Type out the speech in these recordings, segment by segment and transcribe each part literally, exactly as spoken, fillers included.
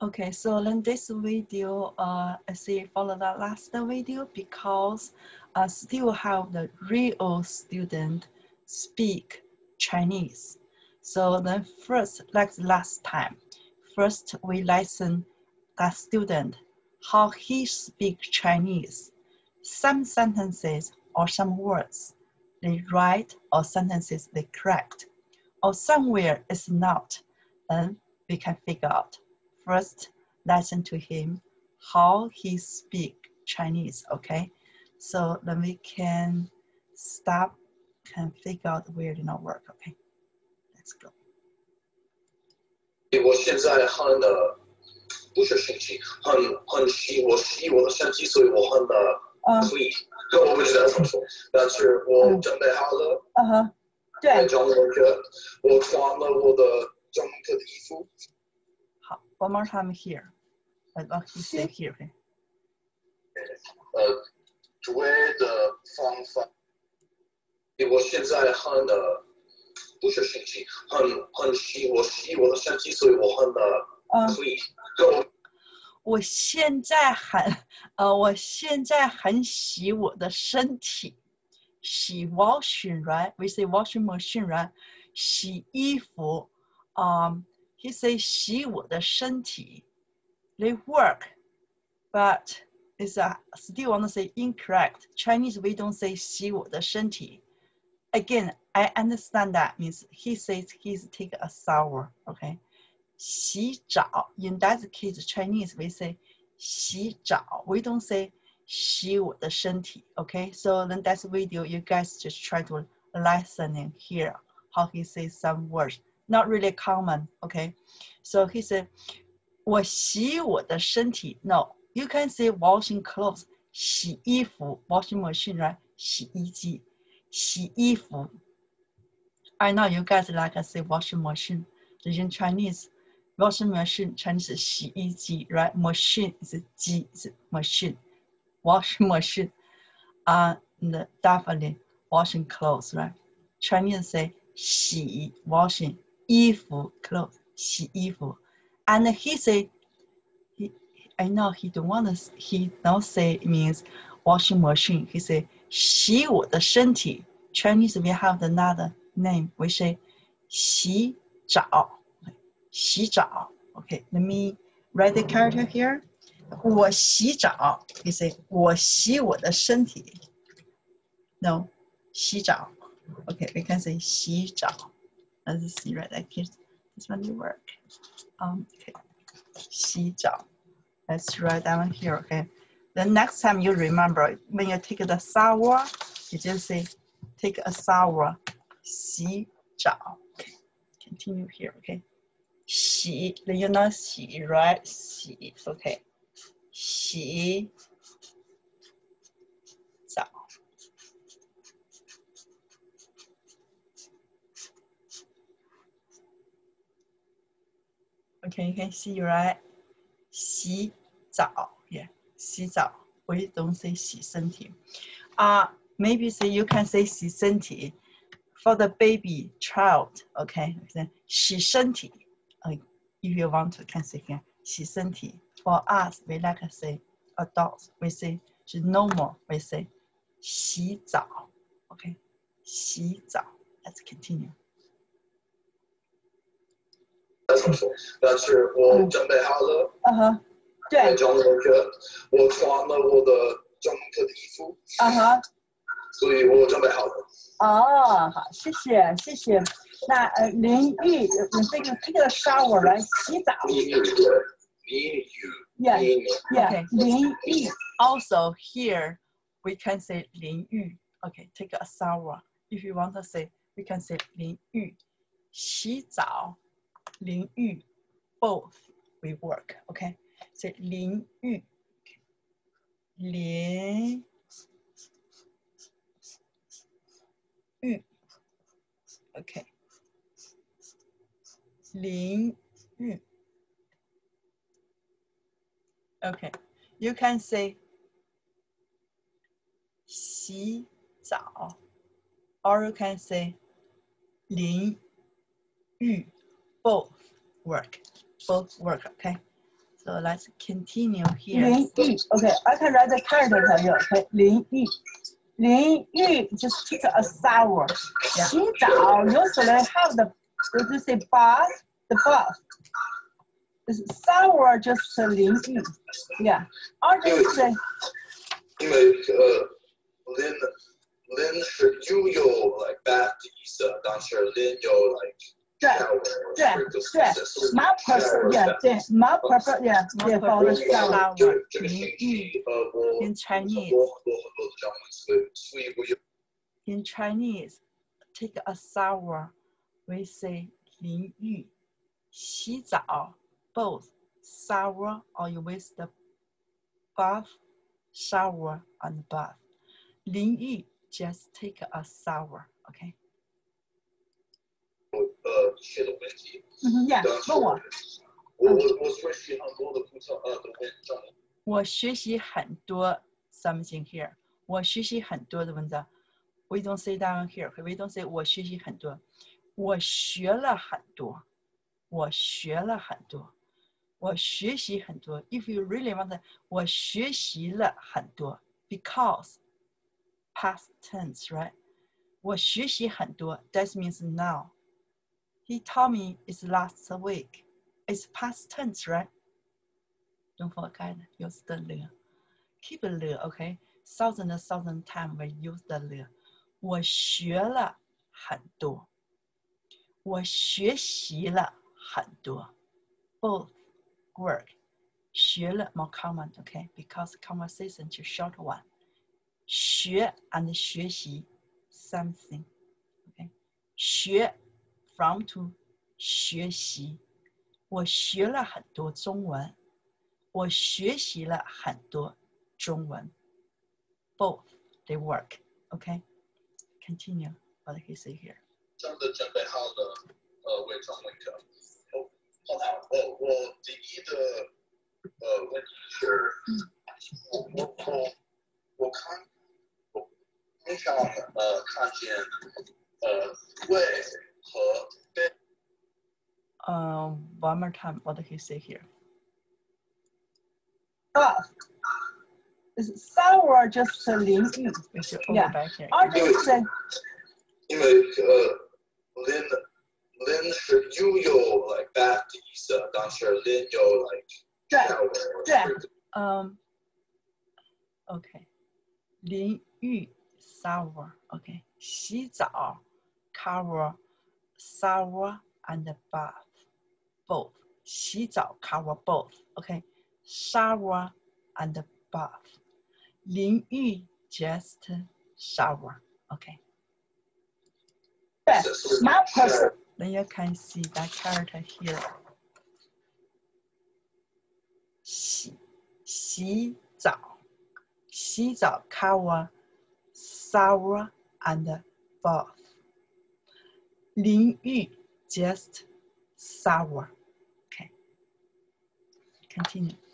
Okay, so then this video, uh, I see follow the last video because uh, still have the real student speak Chinese. So then first, like last time, first we listen that student how he speak Chinese. Some sentences or some words they right or sentences they correct, or somewhere it's not, then we can figure out. First, listen to him, how he speak Chinese, okay? So then we can stop, can figure out where it did not work, okay? Let's go. 我现在很的不是生气，很很喜我喜我的身体，所以我很的所以这我不知道怎么说，但是我准备好了。 嗯哼，对。 我装了个，我穿了我的中课的衣服。 好 ，one more time here. I want to say here. Okay. 呃，对的方法。我现在很的不是生气，很很喜我喜我的身体，所以我很的，嗯，所以就。 我现在很，呃，我现在很洗我的身体，洗 washing right? We say washing machine right? 洗衣服，um, he say 洗我的身体。They work, but it's a, still want to say incorrect. Chinese we don't say 洗我的身体。Again, I understand that means he says he's take a shower, okay? 洗澡 in that case Chinese we say 洗澡 we don't say 洗我的身体 okay so then that's video you guys just try to listen and hear how he says some words not really common okay so he said 我洗我的身体 no you can say washing clothes 洗衣服 washing machine right 洗衣机洗衣服 I know you guys like I say washing machine in Chinese washing machine Chinese is 洗衣机 right? Machine is 机 is machine. Washing machine. Uh, and definitely washing clothes, right? Chinese say 洗 washing 衣服 clothes 洗衣服 and he say he, I know he don't want to he don't say it means washing machine. He say 洗我的身体 Chinese we have another name. We say 洗澡洗澡 okay let me write the character here 我洗澡 you say 我洗我的身体 no 洗澡 okay we can say 洗澡 let's see right like this this one will work um okay 洗澡 let's write that one here okay the next time you remember when you take the shower you just say take a shower 洗澡 okay continue here okay 洗 you know 洗 right 洗 okay 洗澡 okay you can see right 洗澡 yeah 洗澡 we don't say 洗身体 uh maybe say you can say 洗身体 for the baby child okay 洗身体 uh, if you want to can say here 洗身体 for us we like to say adults we say normal we say 洗澡 okay 洗澡 let's continue 但是我准备好了。 嗯哼，对。 我装了个，我穿了我的中课的衣服。 嗯哼。 所以我准备好了。 哦，好，谢谢，谢谢。那呃，淋浴，你这个这个 shower 来洗澡。 淋浴，对，淋浴。 Yeah, yeah. Okay. 淋浴 also here we can say 淋浴 okay take a shower if you want to say we can say 淋浴洗澡淋浴 both we work okay so 淋浴淋浴 okay 淋浴 okay you can say 洗澡 or you can say 淋浴 both work both work okay So let's continue here. 淋浴 OK I can write the character for you OK 淋浴淋浴 just take a shower 洗澡 usually have the would you say bath the bath shower just 淋浴 yeah or just say 因为呃 Lin Lin 是 you 有 like bath 的意思，但是 Lin 有 like 对对对 my person yeah 对 my person yeah yeah for the shower 这这个星期呃我 in Chinese 很多很多很多的中文词，所以我有 in Chinese take a shower we say 淋浴洗澡 both shower or you with the bath shower and bath 淋浴 just take a shower okay 呃学的问题， 嗯 yeah 问我我我我学习很多的普通呃的文章， 我学习很多 something here 我学习很多的文章 we don't say down here we don't say 我学习很多我学了很多我学了很多我学习很多 if you really want to 我学习了很多 because past tense right 我学习很多 that means now he told me it's last week it's past tense right don't forget use the le keep the le okay thousand and thousand times we use the le 我学了很多我学习了很多 both work 学了 more common okay because conversation to short one 学 and 学习 something okay 学 from to 学习我学了很多中文我学习了很多中文 both they work okay continue what he say here 真的准备好了呃伪装文课后来我我第一的呃问题是我我我我看我经常呃看见呃胃和背 uh, one more time what did he say here bath is shower just 淋浴 yeah or just say 因为呃 Lin Lin 是 you 有 like bath 的意思，但是 Lin 有 like 对对嗯 OK 淋浴 shower OK 洗澡 cover shower and bath both 洗澡 cover both OK shower and bath 淋浴 just shower OK 对 my person then you can see that character here 洗洗澡洗澡 cover shower and bath 淋浴 just shower okay continue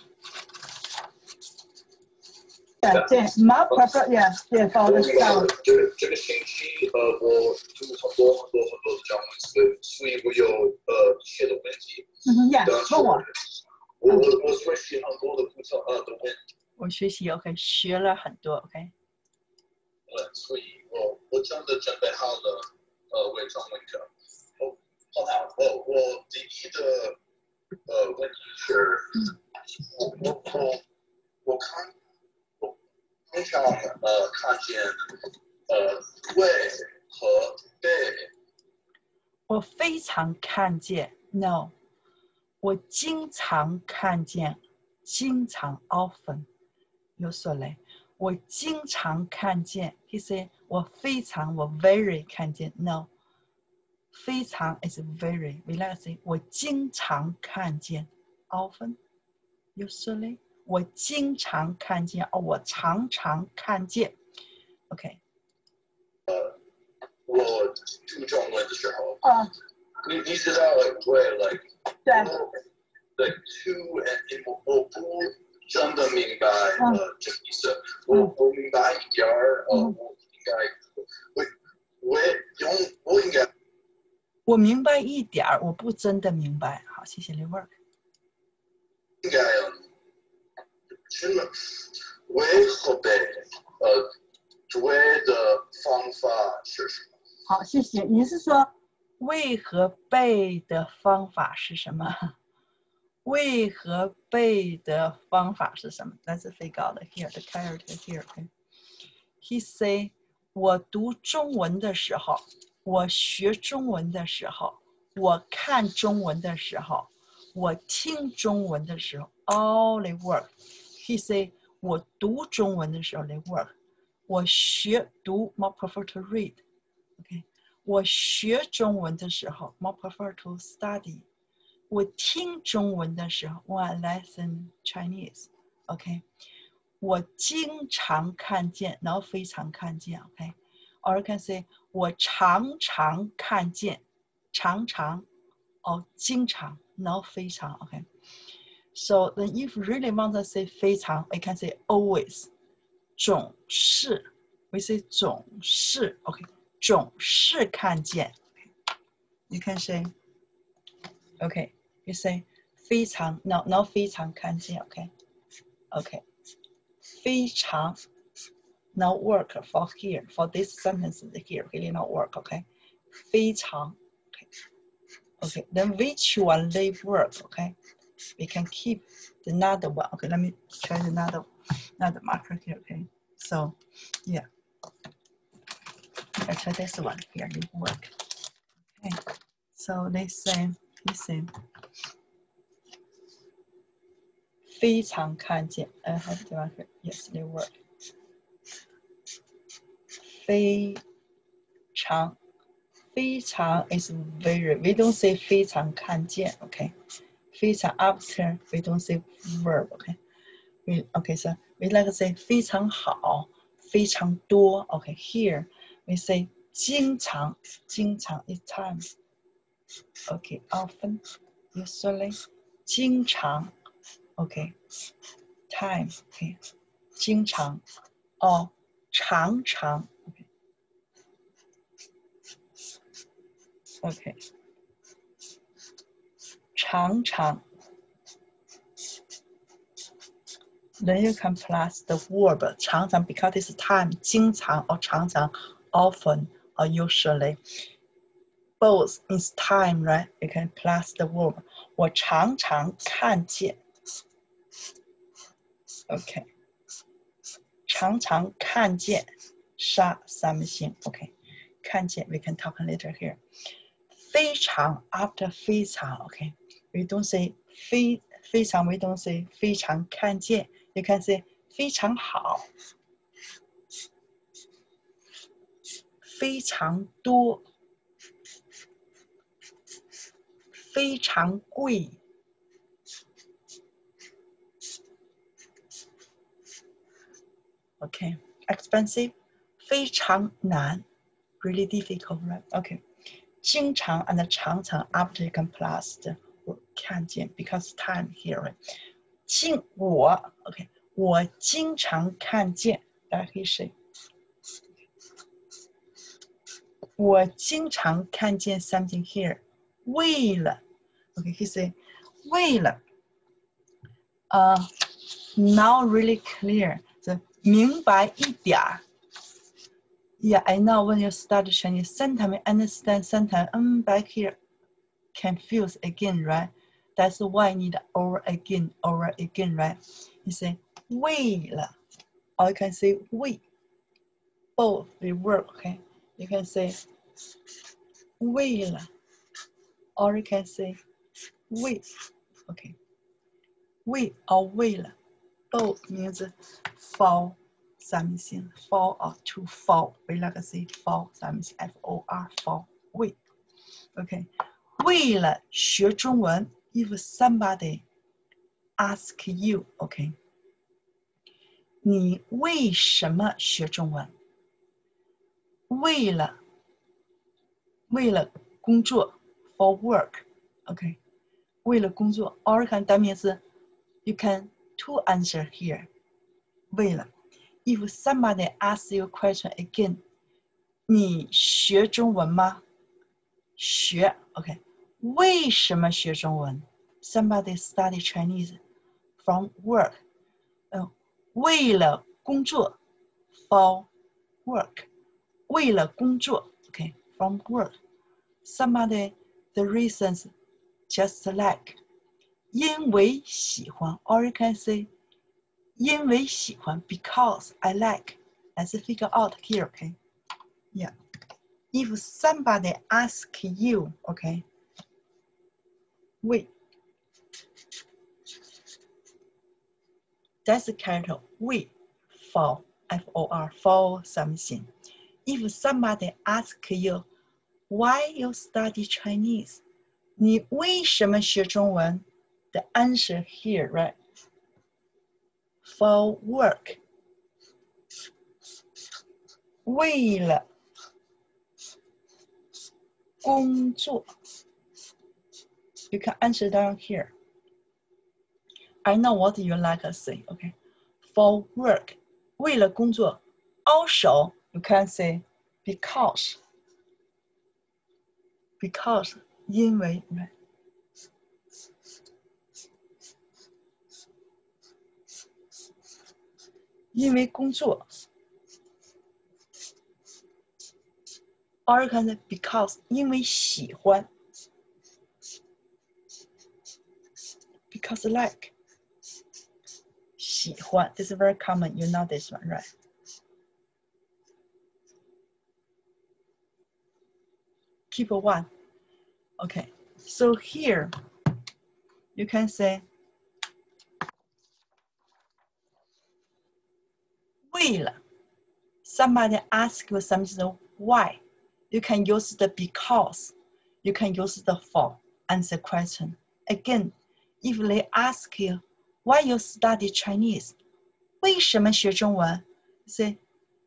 对对 my person yeah 对 for the shower 这个这个星期呃我读很多很多很多的中文词，所以我有呃一些的问题。 嗯 yeah 问我我我我学习很多的普通呃的问题。 我学习 OK 学了很多 OK 呃所以我我真的准备好了呃伪装文课。后后来我我第一的呃问题是，我我我我看。经常呃看见呃胃和背。 我非常看见 no 我经常看见经常 often 有所嘞我经常看见 he say 我非常我 very 看见 no 非常 is very we like to say 我经常看见 often 有所嘞我经常看见哦我常常看见 OK 呃我读中文的时候啊你你知道 like where like 对 like to and 我我不真的明白呃这个意思我我明白一点儿呃我应该我我用我应该我明白一点儿我不真的明白好谢谢 Liv work 应该什么为和背呃对的方法是什么？ 好，谢谢。你是说为和背的方法是什么？为和背的方法是什么？但是飞高了 here the character here okay. He say 我读中文的时候，我学中文的时候，我看中文的时候，我听中文的时候 all they work. He say 我读中文的时候 they work. 我学读 more prefer to read. Okay. 我学中文的时候 more prefer to study. 我听中文的时候 when I listen Chinese. Okay. 我经常看见，然后非常看见 okay. Or you can say 我常常看见，常常 or 经常，然后非常 okay. So then if you really want to say 非常 you can say always 总是 we say 总是 okay. 总是看见 you can say okay. You say 非常 no no 非常看见 okay. Okay. 非常 no work for here for this sentence here really not work okay. 非常 okay. Okay, then which one they work okay. We can keep another one okay. Let me try another another marker here okay. So yeah, let's try this one here they work okay. So they say listen 非常看见 I have the marker yes they work 非常非常 is very we don't say 非常看见 okay. 非常 after we don't say verb okay. We, okay so we like to say 非常好非常多 okay. Here we say 经常经常 is time okay. Often usually 经常 okay. Time okay. 经常 or 常常 okay. Okay. 常常 then you can plus the verb 常常 because it's time 经常 or 常常 often or usually both is time right you can plus the verb 我常常看见 okay 常常看见杀 something okay 看见 we can talk later here 非常 after 非常 okay we don't say 非非常 we don't say 非常看见 you can say 非常好非常多非常贵 okay expensive 非常难 really difficult right okay 经常 and 常常 after you can plus the 看见 because time here right 经我 okay 我经常看见 that he say 我经常看见 something here 为了 okay he say 为了 uh now really clear 明白一点 yeah I know when you study Chinese sometimes understand sometimes um back here confused again right that's why you need over again over again right you say 为了 or you can say 为 both they work okay you can say 为了 or you can say 为 okay 为 or 为了 both means for something for or to for we like to say for something F O R for 为 okay 为了学中文 if somebody ask you okay 你为什么学中文为了为了工作 for work okay 为了工作 or can that means you can two answer here 为了 if somebody asks you a question again 你学中文吗学 okay 为什么学中文 somebody study Chinese from work， 呃，为了工作 for work， 为了工作 ，OK from work。Somebody the reasons just like， 因为喜欢 ，or you can say 因为喜欢 because I like。Let's figure out here, okay? Yeah. If somebody asks you, okay, we, that's the character we for, F O R, for something. If somebody asks you, why you study Chinese? 你为什么学中文? The answer here, right? For work. 为了工作 You can answer down here. I know what you like to say, okay? For work, 为了工作 Also, you can say because. Because, 因为 right? 因为工作 Or you can say because, 因为喜欢 Because like 喜欢 This is very common, you know this one, right? Keep one. Okay, so here you can say 为了 Somebody asks you something why. You can use the because. You can use the for. Answer question. Again, if they ask you why you study Chinese, 为什么学中文? Say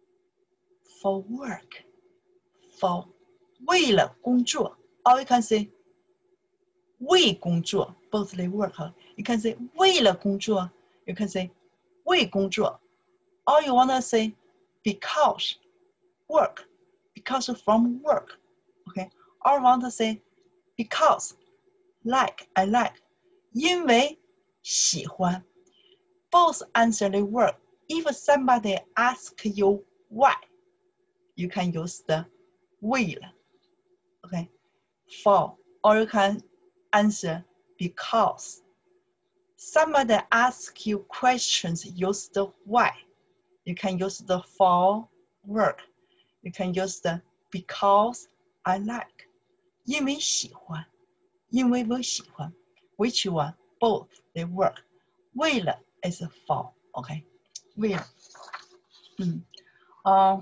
for work. For 为了工作. Or you can say 为工作. Both they work. You can say 为了工作. You can say 为工作. Or you want to say because work. Because from work. Okay. Or want to say because like I like. 因为喜欢. Both answer they work. If somebody asks you why, you can use the 为了. Okay. For. Or you can answer because. Somebody asks you questions, use the why. You can use the for work. You can use the because I like. 因为喜欢. 因为我喜欢. Which one? Both. They work. 为了 is for. Okay. 为了. Mm. Uh,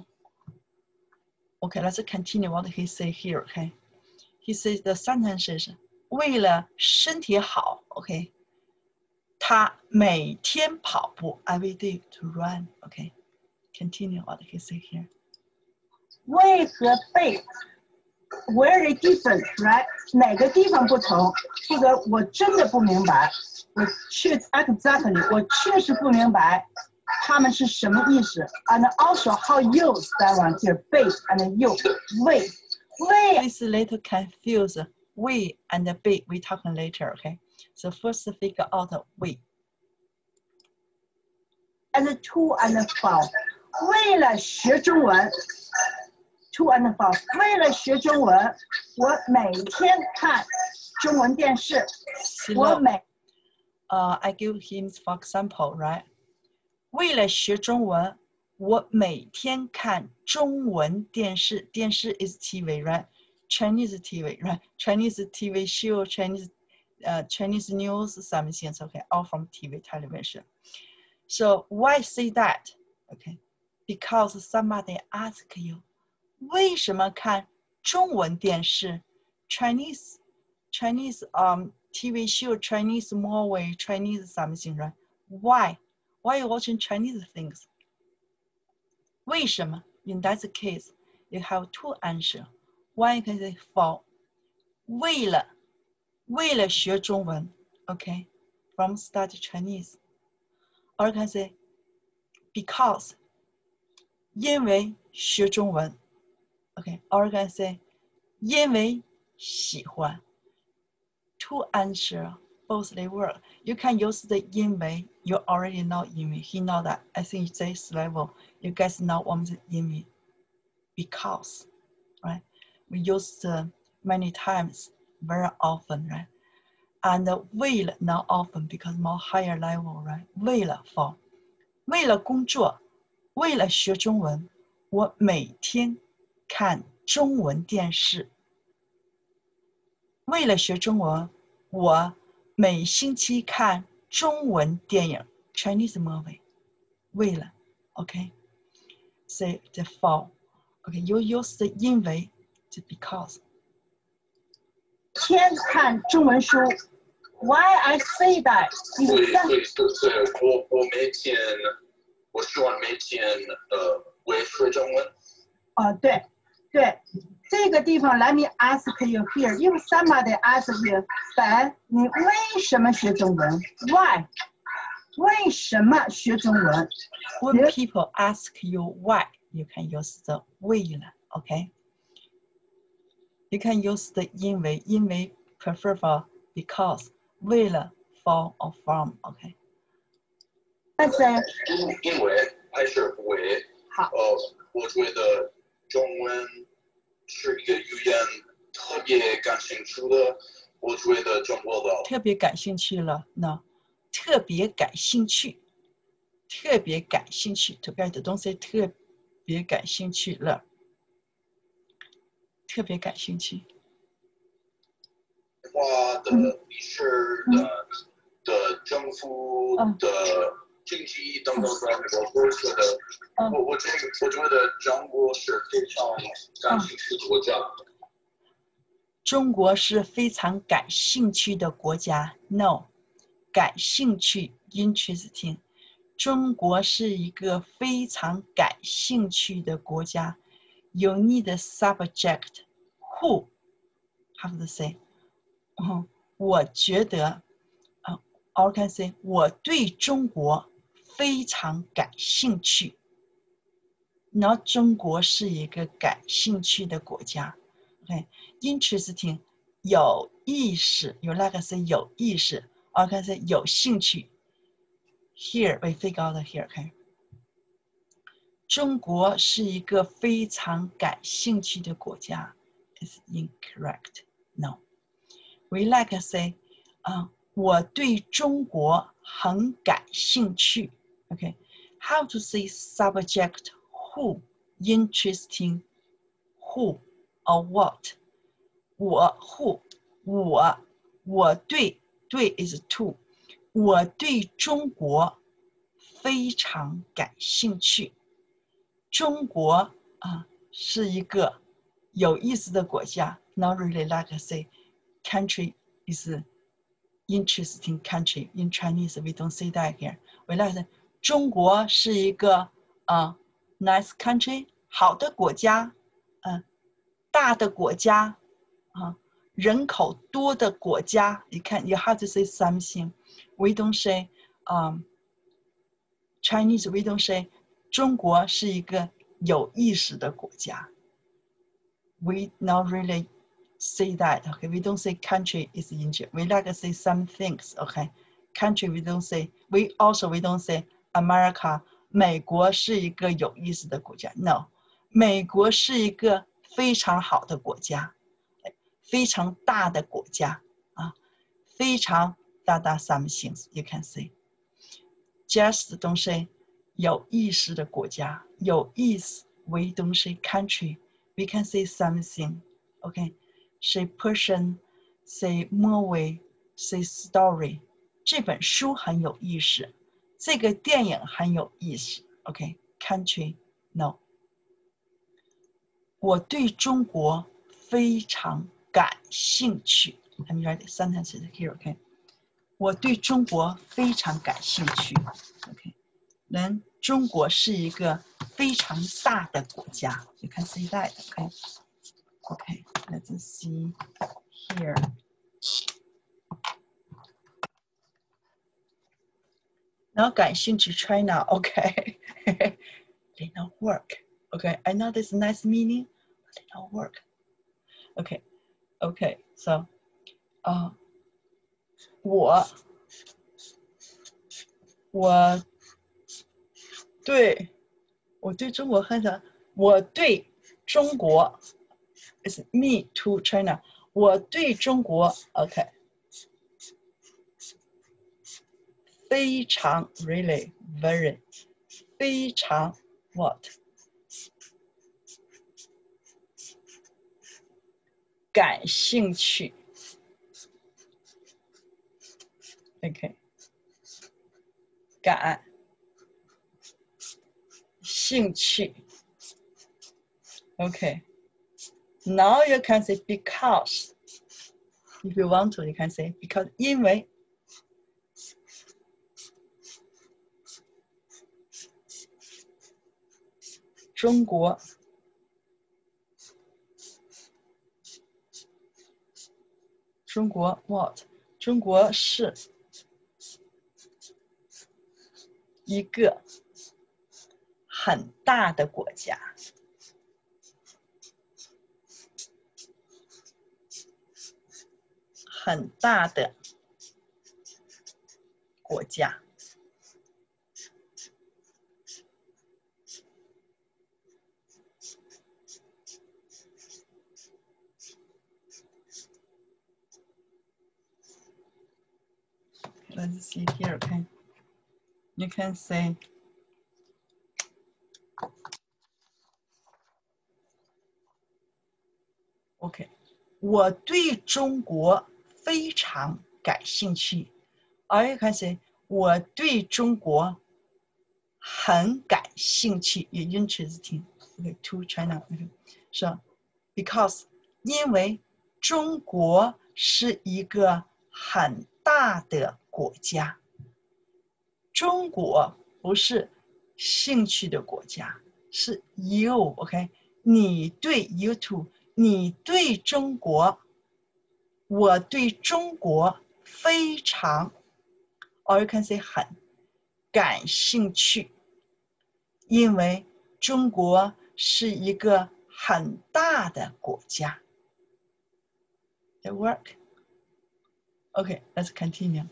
okay, let's continue what he say here. Okay. He says the sentence is 为了身体好. Okay. 他每天跑步 every day to run. Okay. Continue what he say here. 为和被 very different, right? 哪个地方不同？这个我真的不明白。我确 exactly 我确实不明白他们是什么意思。And also how use that one here, 被 and you, 为为 Please later confuse 为 and 被 we talk later, okay? So first figure out 为 and to and from. 为了学中文 to and from. 为了学中文，我每天看中文电视。我每 Uh, I give him for example, right? 为了学中文，我每天看中文电视。电视 is T V, right? Chinese T V, right? Chinese T V show, Chinese, uh, Chinese news, something, okay, all from T V, television. So why say that? Okay, because somebody ask you, 为什么看中文电视 Chinese, Chinese um T V show, Chinese movie, Chinese something, right? Why? Why are you watching Chinese things? 为什么? In that case, you have two answers. One you can say for 为了为了学中文 okay, from study Chinese. Or you can say because 因为学中文 okay, or you can say 因为喜欢 Two answer both they work. You can use the 因为, you already know 因为, he know that. I think this level, you guys know what the 因为, because, right? We use uh, many times, very often, right? And uh, 为了 not often because more higher level, right? 为了 for, 为了工作，为了学中文，我每天看中文电视。为了学中文，我每星期看中文电影 Chinese movie。为了 ，OK， say the for， OK， you use the 因为 to because。 先看中文书 ，Why I say that？ 对对，就是我我每天我希望每天呃会学中文。 哦，对对。这个地方 ，Let me ask you here. If somebody asks you, 本你为什么学中文 ？Why？ 为什么学中文 ？When people ask you why, you can use the 为了 ，OK？ You can use the 因为，因为 prefer for because， 为了 for or from，OK？ 但是因因为还是为好， 呃，我觉得中文。是一个语言特别感兴趣的，我觉得中国的特别感兴趣了 ，no， 特别感兴趣，特别感兴趣 ，to get 的东西特别感兴趣了，特别感兴趣。 话的历史的的政府的经济等等的，我觉得，我我觉得我觉得中国是非常感兴趣的国家。 中国是非常感兴趣的国家 ，no， 感兴趣 interesting。中国是一个非常感兴趣的国家。You need a subject who have to say， 嗯，我觉得，啊 ，or can say 我对中国非常感兴趣。然后中国是一个感兴趣的国家。OK， interesting 有意识，有那个是有意识 ，or can say 有兴趣。Here we figure out here， OK。中国是一个非常感兴趣的国家。It's incorrect. No. We like to say， 啊、uh, ，我对中国很感兴趣。OK。How to say subject who interesting who or what？ 我 who 我我对对 is to 我对中国非常感兴趣。中国啊是一个有意思的国家。Not really like I say, country is interesting country. In Chinese, we don't say that here. We like say 中国是一个啊、uh, nice country， 好的国家，嗯、uh, 大的国家啊。Uh, 人口多的国家 you can you have to say something. We don't say um Chinese, we don't say 中国是一个有意识的国家。We not really say that. Okay, we don't say country is injured. We like to say some things. Okay, country we don't say. We also we don't say America. 美国是一个有意思的国家。No， 美国是一个非常好的国家，非常大的国家啊，非常大大 some things you can say. Just don't say 有意思的国家，有意思。We don't say country. We can say something. Okay, say person, say movie, say story. 这本书很有意思，这个电影很有意思。Okay, country, no. 我对中国非常感兴趣。Let me write the sentences here. Okay, 我对中国非常感兴趣。Okay, then 中国是一个非常大的国家。You can see that. Okay. Okay, let's see here. Now 感兴趣 China. Okay. They not work. Okay, I know this nice meaning, but they don't work. Okay, okay, so uh, 我我对我对中国很少，我对中国 is me to China， 我对中国 OK， 非常 really very 非常 what 感兴趣 OK， 感兴趣 OK， now you can say because if you want to you can say because 因为中国中国 what 中国是一个很大的国家，很大的国家。Let's see here, okay? You can say OK， 我对中国非常感兴趣。Or you can say 我对中国很感兴趣，也 interesting。Okay, to China. Okay. 说 because 因为中国是一个很大的国家。中国不是兴趣的国家，是 you OK， 你对 you too。你对中国，我对中国非常 or you can say 很感兴趣，因为中国是一个很大的国家。That work? Okay, let's continue.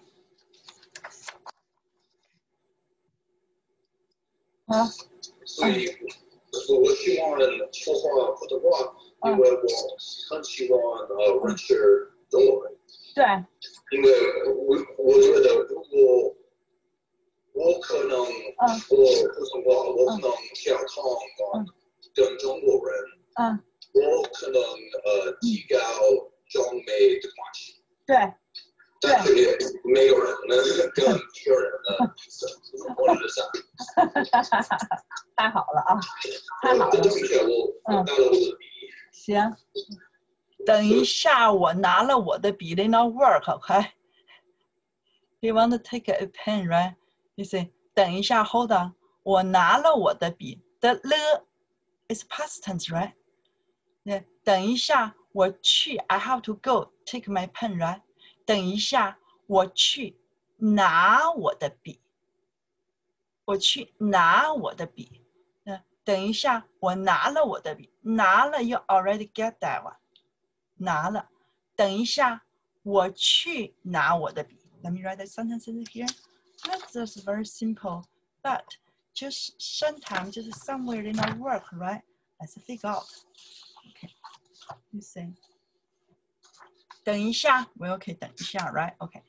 好， 所以我希望说话普通话。因为我很喜欢呃认识中国人， 对， 因为我我觉得如果我可能说普通话，我可能想通啊跟中国人， 嗯， 我可能呃提高中美的关系， 对， 但是也没有人能跟一个人的我是想， 太好了啊，太好了， 对不起，我拿了我的笔。 行， 等一下，我拿了我的笔 ，they not work， OK？ You want to take a pen, right? You say， 等一下 ，hold on， 我拿了我的笔。The le is past tense, right? 等一下，我去 ，I have to go take my pen, right? 等一下，我去拿我的笔。我去拿我的笔。等一下，我拿了我的笔，拿了 you already get that one， 拿了。等一下，我去拿我的笔。Let me write the sentences here. That's just very simple, but just sometimes just somewhere in our work, right? Let's figure out. Okay, you say. 等一下，我 OK， 等一下 ，right? OK.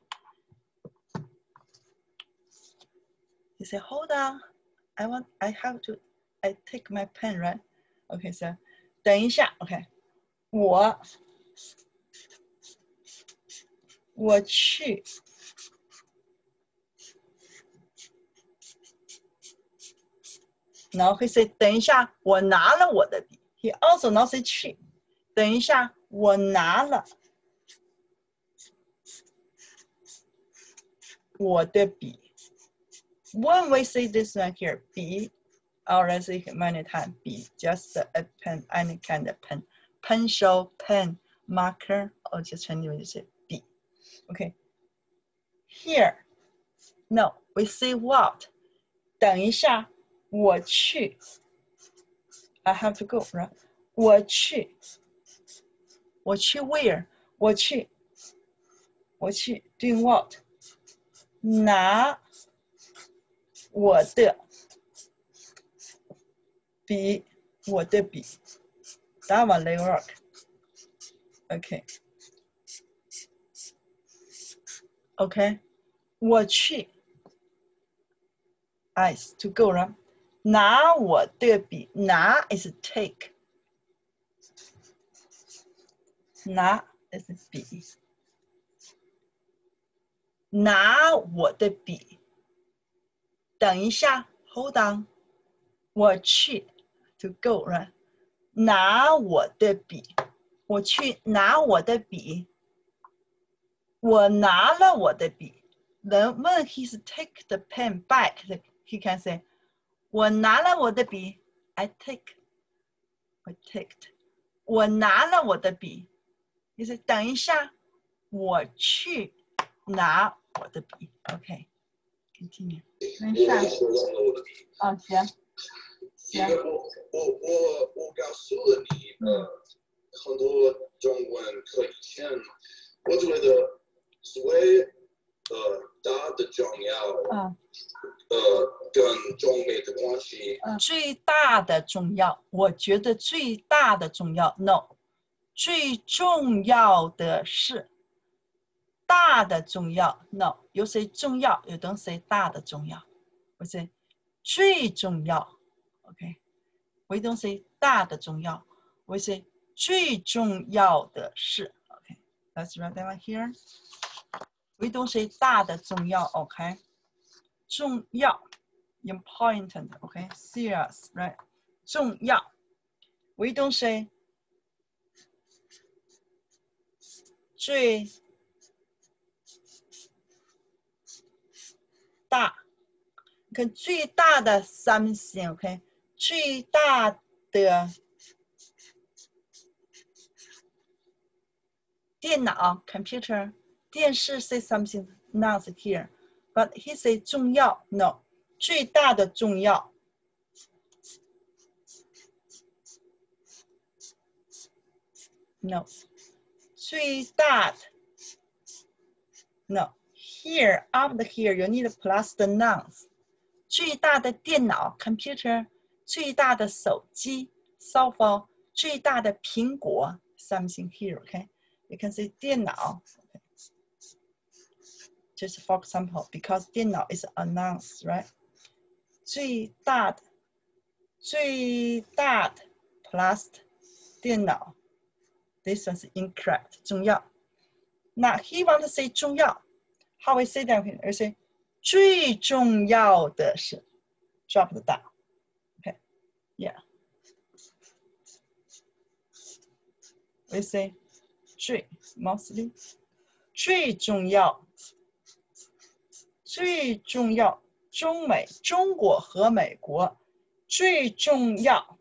You say, hold on, I want, I have to. I take my pen, right? Okay, so 等一下 ，OK， 我我去然后会 say 等一下，我拿了我的笔。He also not say 去，等一下，我拿了我的笔。When we say this one here, 笔 already say many times, 笔 just a pen, any kind of pen, pencil, pen, marker, or just anyway you say 笔。Okay. Here, no, we say what? 等一下，我去。I have to go, right? 我去。我去 where? 我去。我去 doing what？ 拿我的笔，我的笔。That one they work. Okay. Okay. 我去 ，is to go 了。拿我的笔，拿 is take. 拿 is 笔。拿我的笔。等一下 ，hold on。我去 to go 了。拿我的笔，我去拿我的笔。我拿了我的笔。Then when he's take the pen back, he can say, 我拿了我的笔 I take, I take. 我拿了我的笔。意思等一下，我去拿我的笔。OK, continue. 等一下。啊，行。 因为我我我我告诉了你，呃，很多中文课以前，我觉得最呃大的重要， 嗯， 呃，跟中美的关系， 最大的重要，我觉得最大的重要 ，no， 最重要的是大的重要 ，no， 有谁重要，有东西大的重要，不是最重要。OK， 为东西大的重要，为是最重要的是 OK，let's write that one here。为东西大的重要 OK， 重要 important OK， serious right， 重要为东西最大，你看最大的 something OK。最大的电脑 computer 电视 say something not here but he say 重要 no 最大的重要 no 最大的 no here after here you need plus the nouns 最大的电脑 computer最大的手机 cell phone 最大的苹果 something here okay you can say 电脑 okay. just for example because 电脑 is announced right 最大的最大的 plus 电脑 this one is incorrect 重要 now he want to say 重要 how we say that we say 最重要的是 drop the down Yeah. We say 最 mostly 最重要最重要中美中国和美国最重要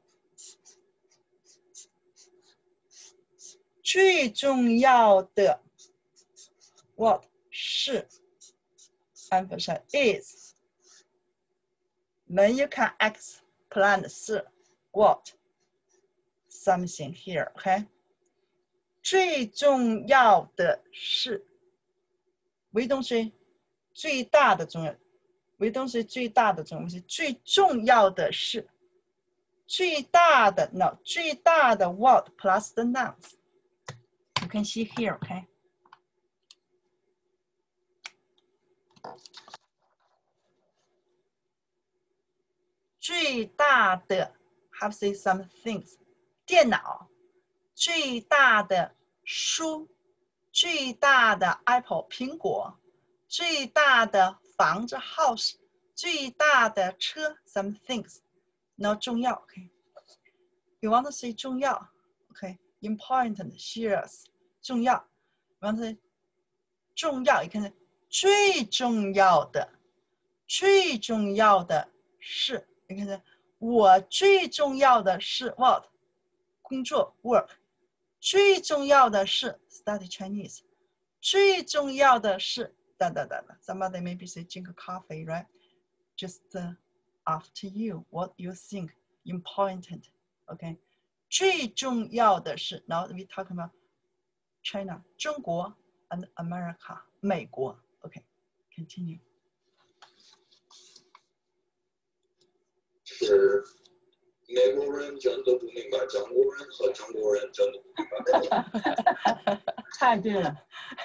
最重要的 what 是 emphasize is then you can explain 是 what something here okay 最重要的是为东西最大的重要为东西最大的重要是最重要的是最大的 no 最大的 what plus the nouns you can see here okay最大的 have say some things 电脑最大的书最大的 Apple 苹果最大的房子 house 最大的车 some things no 重要 okay you want to say 重要 okay important serious 重要 you want to say 重要 you can say 最重要的最重要的是你看，我最重要的是 what 工作 work 最重要的是 study Chinese 最重要的是哒哒哒哒 somebody maybe say drink coffee right just uh, after you what you think important okay 最重要的是 now we talk about China 中国 and America 美国 ？OK，continue。 是美国人真的不明白中国人和中国人真的不明白。 太对了。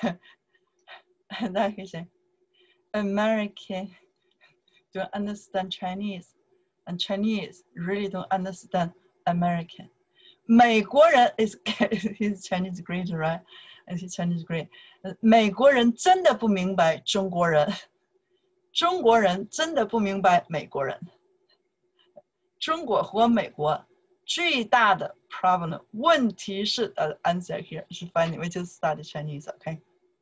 那可以写 American don't understand Chinese, and Chinese really don't understand American. 美国人 is his Chinese great, right? And his Chinese great. 美国人真的不明白中国人，中国人真的不明白美国人。中国和美国最大的 problem 问题是呃、uh, answer here 是 finding we just study Chinese, okay?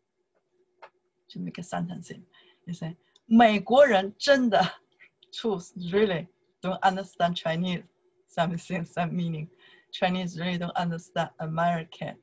To make a sentence in, you say 美国人真的 truth really don't understand Chinese, something, some meaning. Chinese really don't understand American.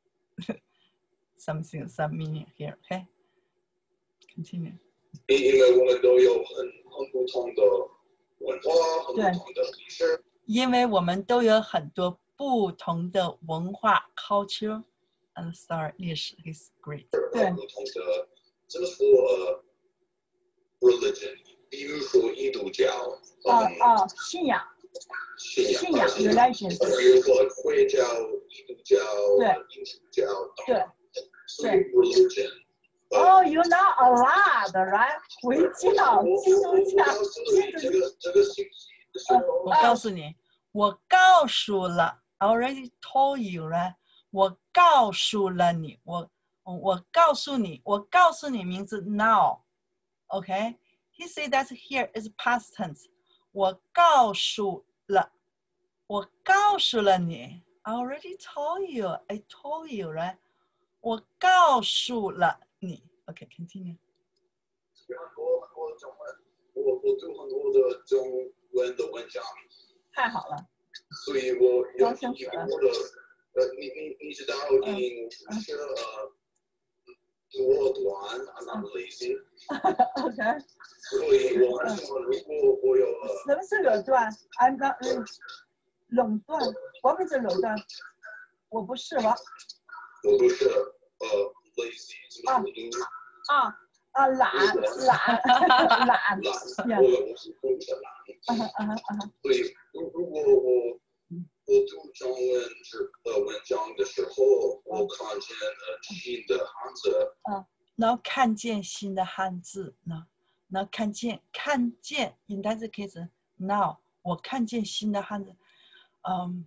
Something, some meaning here, okay? Continue. 因为我们都有很很不同的文化，很不同的历史。 因为我们都有很多不同的文化 culture and sorry 历史 is great. 对。 不同的怎么说呃 religion， 比如说印度教。 啊啊，信仰。 信仰。 信仰 religion。 比如说回教、印度教、印度教等。 对。 所以 religion。 Oh, you know a lot, right? 回教、基督教、 这个这个信息。 我告诉你，我告诉了 ，I already told you, right? 我告诉了你，我我告诉你，我告诉你名字 now, okay? He said that here is past tense. 我告诉了，我告诉了你 ，I already told you, I told you, right? 我告诉了你 ，OK, continue. 很多很多中文，我我读很多的中文的文章。 太好了。 所以我有一个的，呃，你你你知道，你是呃多短 ，I'm not lazy。 OK。 所以我很喜欢，如果我有呃。 什么是垄断 ？I'm not 垄断，我们是垄断，我不是我。 我不是呃 lazy， 怎么说？ 啊啊懒懒懒懒， 我我不是我不是懒。 啊啊啊！ 所以如如果我。我读中文是呃文章的时候，我看见了新的汉字。 嗯，然后看见新的汉字呢，然后看见看见 in that case now 我看见新的汉字，嗯、um,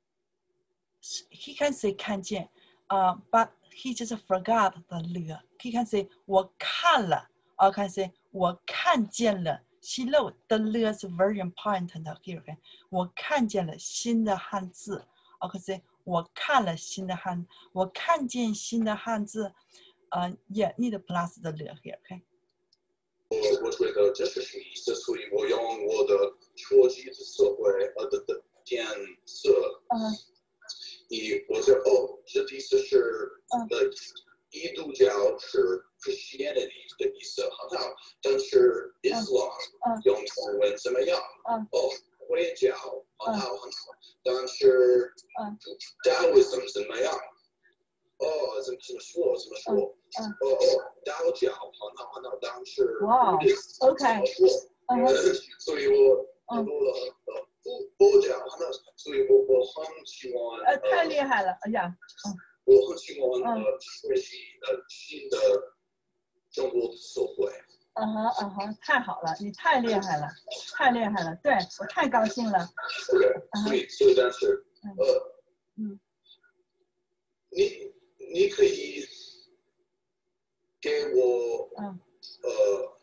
，he can say 看见，啊、uh, ，but he just forgot the 了 ，he can say 我看了 ，or can say 我看见了。She wrote the 了 is very important here. Okay? 我看见了新的汉字。OK， 我看了新的汉，我看见新的汉字。呃、uh, ，也 need plus 的了 here. OK。 我我觉得这是什么意思？所以我用我的手机的词汇呃的的电色。嗯。你我觉得哦，这意思是呃。基督教是 Christianity 的意思很好，但是 Islam 用中文怎么样？哦，回教很好很好，但是 Taoism 怎么样？哦，怎么怎么说怎么说？哦哦，道教很好很好，但是哇 ，OK， 所以我读了呃佛佛教很好，所以我我很喜欢。 呃，太厉害了，哎呀，嗯。 我很喜欢呃学习呃新的中国的词汇。 嗯哼嗯哼，太好了，你太厉害了，太厉害了，对我太高兴了。 对，所以所以但是呃， 嗯， 你你可以给我嗯呃，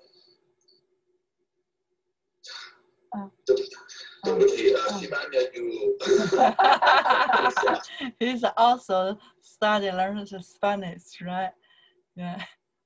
嗯， 对不起。对不起，呃，西班牙语。 He's also study learning Spanish, right? Yeah.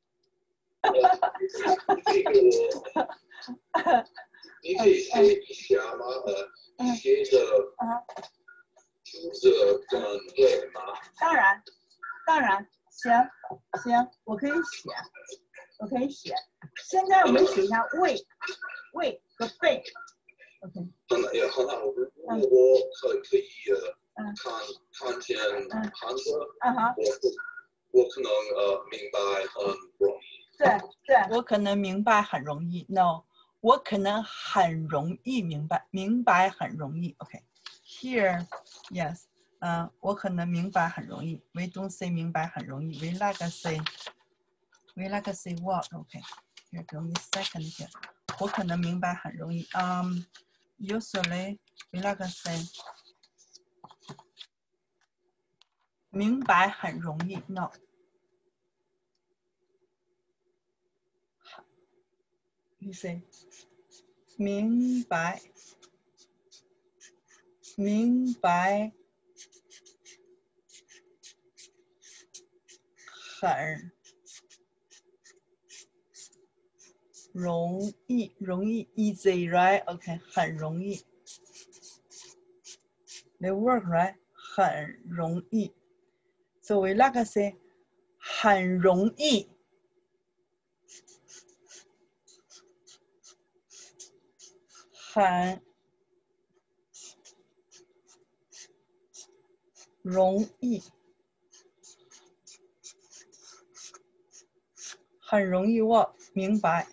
你可以给我，你可以写一下吗？呃，写的句子跟对吗？ 当然，当然，行行，我可以写，我可以写。现在我们写一下为，为和被。OK， 很也很好。如果我可可以呃看看见汉字，我我可能呃明白很容易。 对对， 我可能明白很容易。No， 我可能很容易明白，明白很容易。OK， here yes， 嗯、uh, 我可能明白很容易。We don't say 明白很容易。We like say we like say what？ OK， here give me second here。我可能明白很容易。Um, usually we like say 明白很容易。No。You say 明白，明白很容易，容易 easy right？ OK， 很容易。They work right？ 很容易。So we like to say 很容易。很容易，很容易我明白。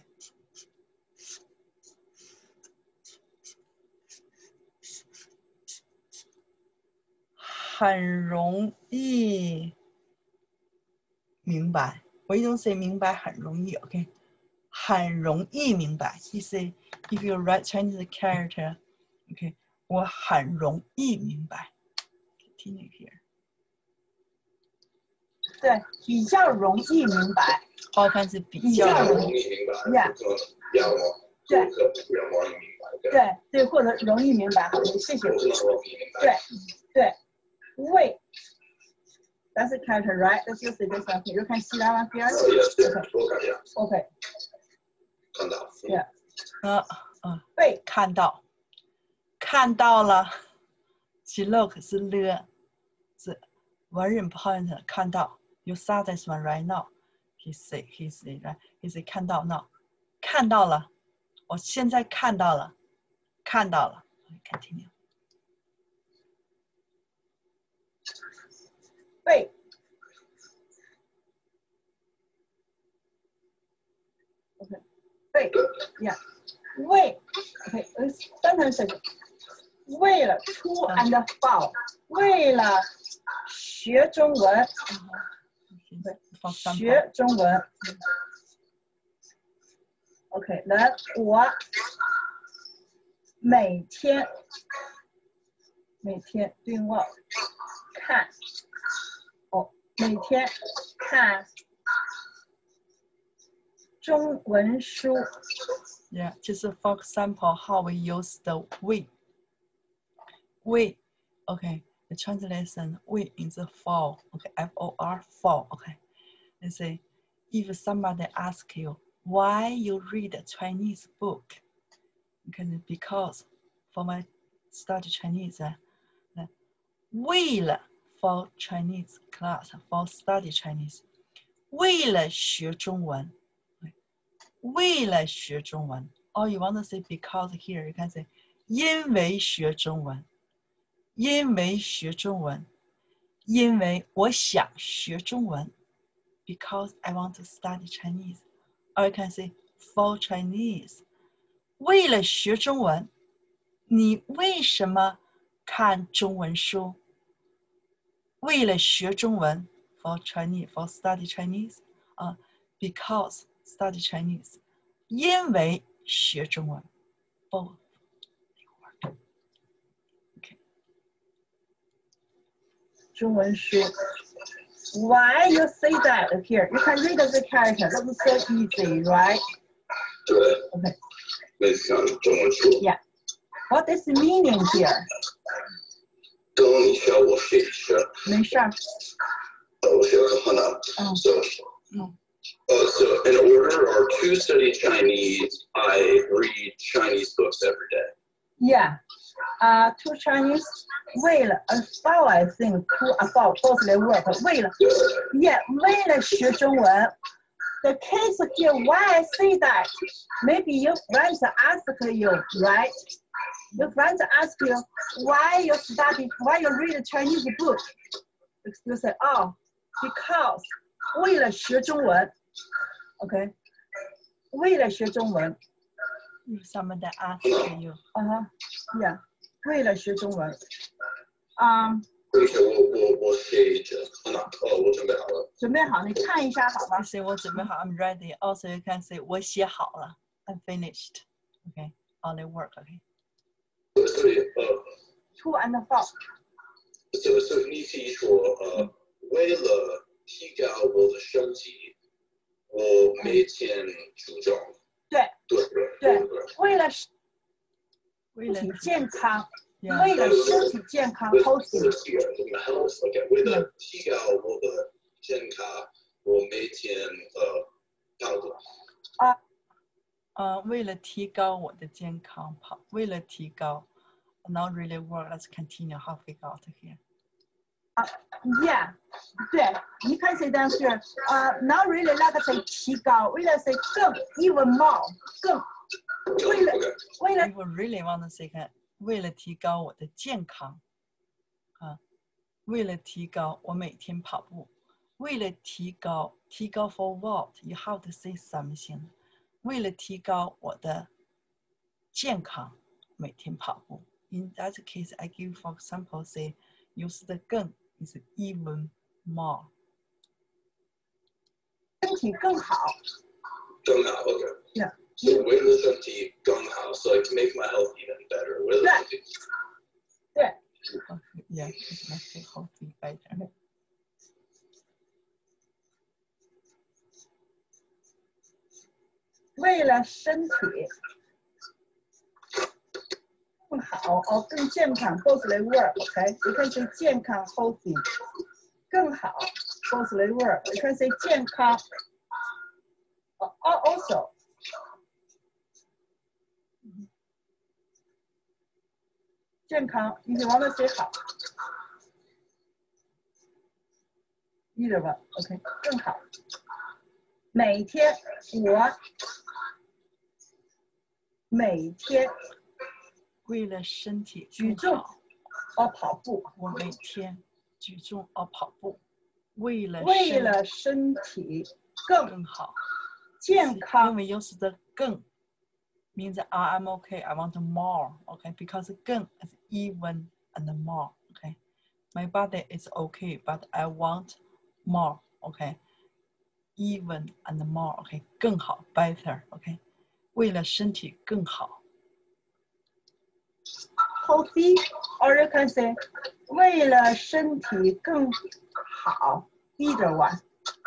很容易明白。We don't say 明白很容易 ，OK？ 很容易明白。You say if you write Chinese character， OK？ 我很容易明白。Continue here。 对，比较容易明白。 好看是比较容易明白。 Yeah。对。对对，或者容易明白。好，谢谢。对对，为。That's a character, right? Let's use it this one. You can see that one here? Okay. Okay. 看到。 Yeah. 呃呃， 被看到，看到了。She look 是了，是 very important。看到 ，You saw this one right now. He say, he say, right? He say 看到 ，no， 看到了。我现在看到了，看到了。Continue。 被。Okay. 被 ，Yeah. 为 ，Okay. Sentence. 为了 to and for， 为了学中文，学中文。OK， 来，我每天每天 doing what？ 看，哦，每天看中文书。 Yeah， 就是 for example how we use the we。We, okay, the translation, we means for, okay, F O R, for, okay. They say, if somebody asks you, why you read a Chinese book? Okay, because for my study Chinese, uh, 为了 for Chinese class, for study Chinese, 为了学中文, okay. 为了学中文. Or you want to say because here, you can say, 因为学中文。因为学中文，因为我想学中文 ，because I want to study Chinese. Or you can say for Chinese. 为了学中文，你为什么看中文书？为了学中文 for Chinese, for study Chinese. 啊、uh, ，because study Chinese. 因为学中文 ，both. Why you say that here? You can read the character. That's so easy, right? Okay. Yeah. What is the meaning here? 等一下，我试一下。 没事。 我学个很难。 嗯。 So, uh, so in order to study Chinese, I read Chinese books every day. Yeah. Uh, to Chinese, 为了 about I think to about both they work 为了 yeah 为了学中文 the case here why I say that maybe your friends ask you right your friends ask you why you study why you read a Chinese book you say oh because 为了学中文 ，OK， 为了学中文。 Someone that asked you. 啊哈 ，Yeah， 为了学中文。啊、um, 对不起，我我我写着，那哦，我准备好了。 准备好，你看一下好吗 ？Say 我准备好 ，I'm ready. Also, you can say 我写好了 ，I'm finished. Okay, all the work. Okay. 所以呃 ，To and from. 所以所以你可以说呃，为了提高我的身体，我每天注重。 对对对，为了为了身体健康。 Yeah. 为了身体健康 ，healthy。 为了提高我的健康，我每天呃跑步。 啊啊，为了提高我的健康跑，为了提高 ，not really work. Let's continue. How we got here? 啊 ，Yeah， 对，你看谁当是啊 ，not really 那个是提高，为了是更 even more 更，为了为了。 If we really want to say 看。为了提高我的健康，啊，为了提高我每天跑步，为了提高提高 for what you have to say something， 为了提高我的健康，每天跑步。In that case, I give for example say use the 更 is even more， 身体更好， 更好 ，OK， yeah， 所以为了身体更好 ，so I can make my health even better。为了身体， 对 ，Yeah, it makes it healthy better。 为了身体更好哦，更健康 ，both they work，OK， you can say 健康 healthy， 更好 ，both they work， you can say 健康，哦 ，also。健康，你是往那谁好？一的吧 ，OK， 更好。每天我每天为了身体举重哦跑步， 我每天举重哦跑步，为了为了身体更更好健康。 因为又是的更 means ah, I'm okay, I want more, okay, because 更 is even and more, okay. My body is okay, but I want more, okay. Even and more, okay. 更好 better, okay. 为了身体更好。 Healthy, or you can say 为了身体更好 either one.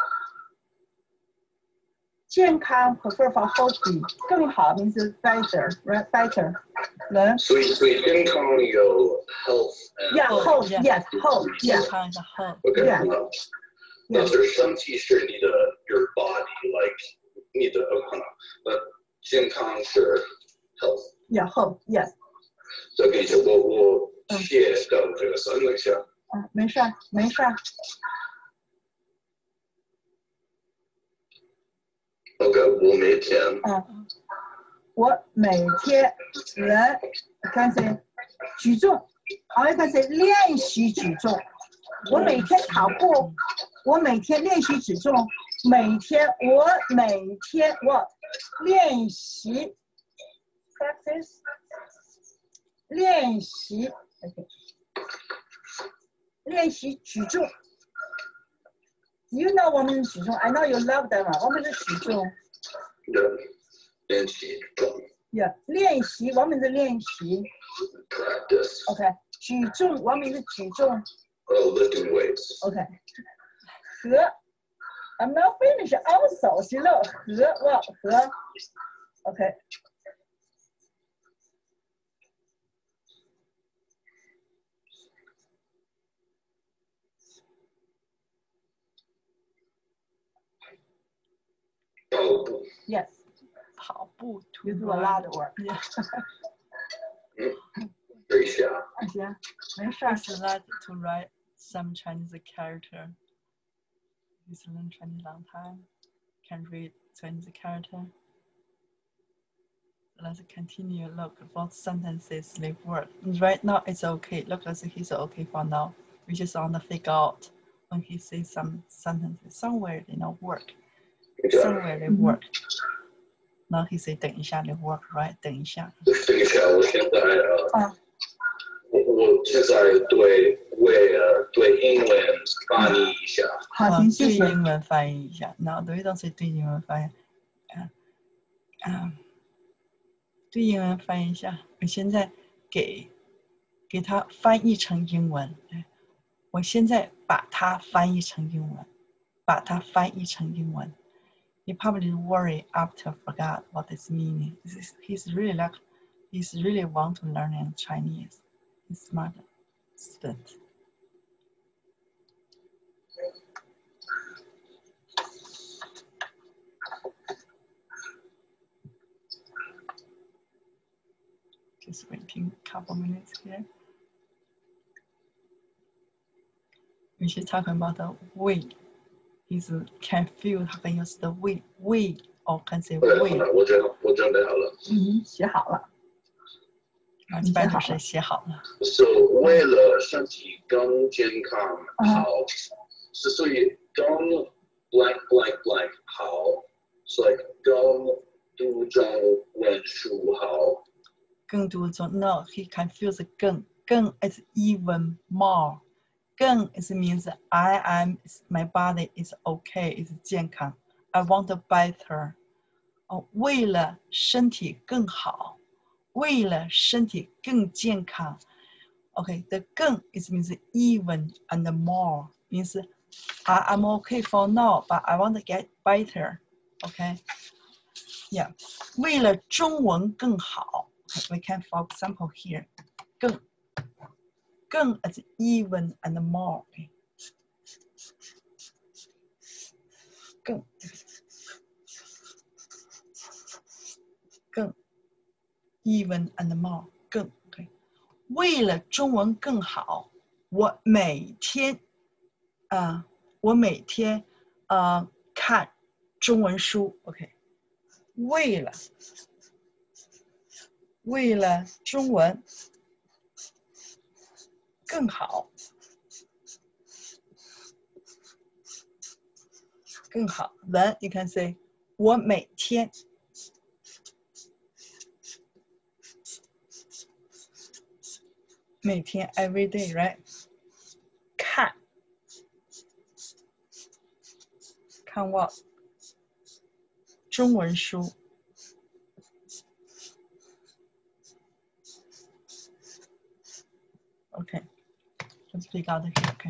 健康 prefer for healthy， 更好 means better, right? Better. 人。 所以所以健康有 health and yeah health yes health yeah 健康是 health okay yeah 那是身体是你的 your body like 你的可能那健康是 health yeah health yes 这个就我我写到这个三个项嗯没事没事 OK 我每天嗯我每天人看谁举重还有看谁练习举重我每天跑步我每天练习举重每天我每天我练习 practice 练习 okay. 练习举重 You know 我们举重 I know you love them 我们是举重练习重 Yeah 练习我们是练习 Practice OK 举重我们是举重 Oh, lifting weights. OK 和 I'm not finished also 行了和我和 OK 跑步 Yes 跑步 to You do a lot of work yeah 嗯等一下行没事 It's like to write some Chinese character. He's learned Chinese long time. Can read Chinese character. Let's continue. Look, both sentences they work. Right now it's okay. Look as he's okay for now. We just want to figure out when he says some sentences, somewhere they not work, somewhere they work. Now he say 等一下 they work, right? 等一下。 等一下，我现在呃，我我现在对为呃对英文翻译一下。 好，请谢谢。 对英文翻译一下。No, they don't say 对英文翻译。嗯嗯，对英文翻译一下。我现在给给它翻译成英文。我现在把它翻译成英文，把它翻译成英文。He probably worry after forgot what this meaning. He's, he's really like, he's really want to learn Chinese. He's smart student. Just waiting a couple minutes here. We should talk about the way. He's can feel 他很有时的 way way or can say way。 我准我准备好了。 嗯，写好了。 啊，一般就是写好了。 So 为了身体更健康好，是所以更 blank blank blank 好，所以更读中文书好。 更读中 No, he confused 更更 is even more. 更 is means I am my body is okay, is 健康。I want better. 哦，为了身体更好，为了身体更健康。Okay, the 更 is means even and more means I am okay for now, but I want to get better. Okay, yeah. 为了中文更好 ，okay, we can for example here 更。更 as even and more. Okay. 更更 even and more 更 okay. 为了中文更好，我每天啊、呃，我每天啊、呃、看中文书。OK， 为了为了中文更好，更好。Then you can say 我每天每天 every day, right? 看看 what 中文书。Okay, let's pick out here. Okay.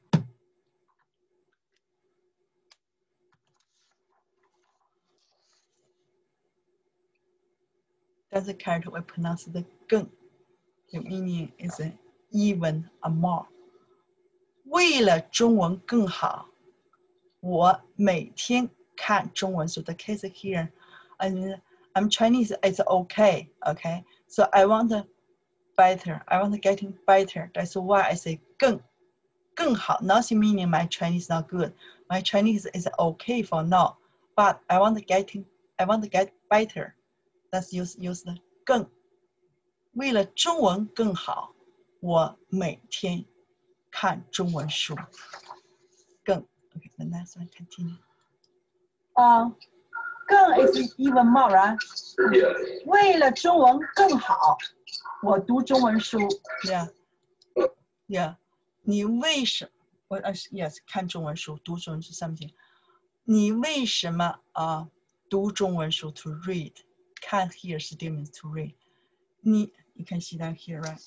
但是 character we pronounce the 更 the meaning is even or more. 为了中文更好，我每天看中文书。The case here, I mean, I'm Chinese, it's okay, okay? So I want better, I want getting better. That's why I say 更更好。Nothing meaning my Chinese not good. My Chinese is okay for now, but I want getting, I want to get better. Let's use use the 更。为了中文更好，我每天看中文书。更 Okay, the next one continue. 啊、uh, 更 is even more, right? Yeah. 为了中文更好，我读中文书。 Yeah, yeah. 你为什么？我呃 yes 看中文书，读中文书上面。你为什么啊、呃、读中文书 to read？ 看 here still means to read. 你 you can see that here, right?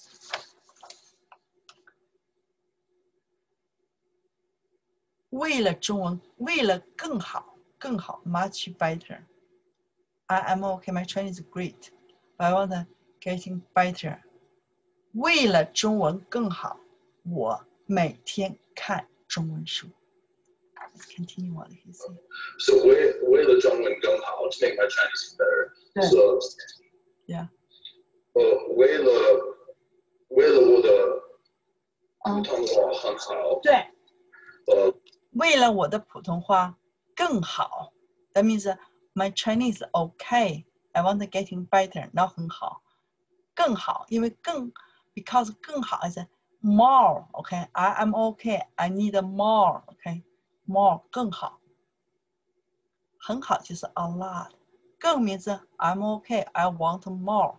为了中文，为了更好，更好 much better. I am okay, my Chinese is great, but I want to getting better. 为了中文更好，我每天看中文书。Let's continue what he said. So 为为了中文更好 to make my Chinese better. So yeah. 呃，为了为了我的普通话很好。 对。 呃。 为了我的普通话更好 ，that means my Chinese okay. I want getting better. 那很好，更好，因为更 because 更好 is more OK I am OK I need more OK more 更好，很好就是 a lot， 更名字 I'm OK I want more。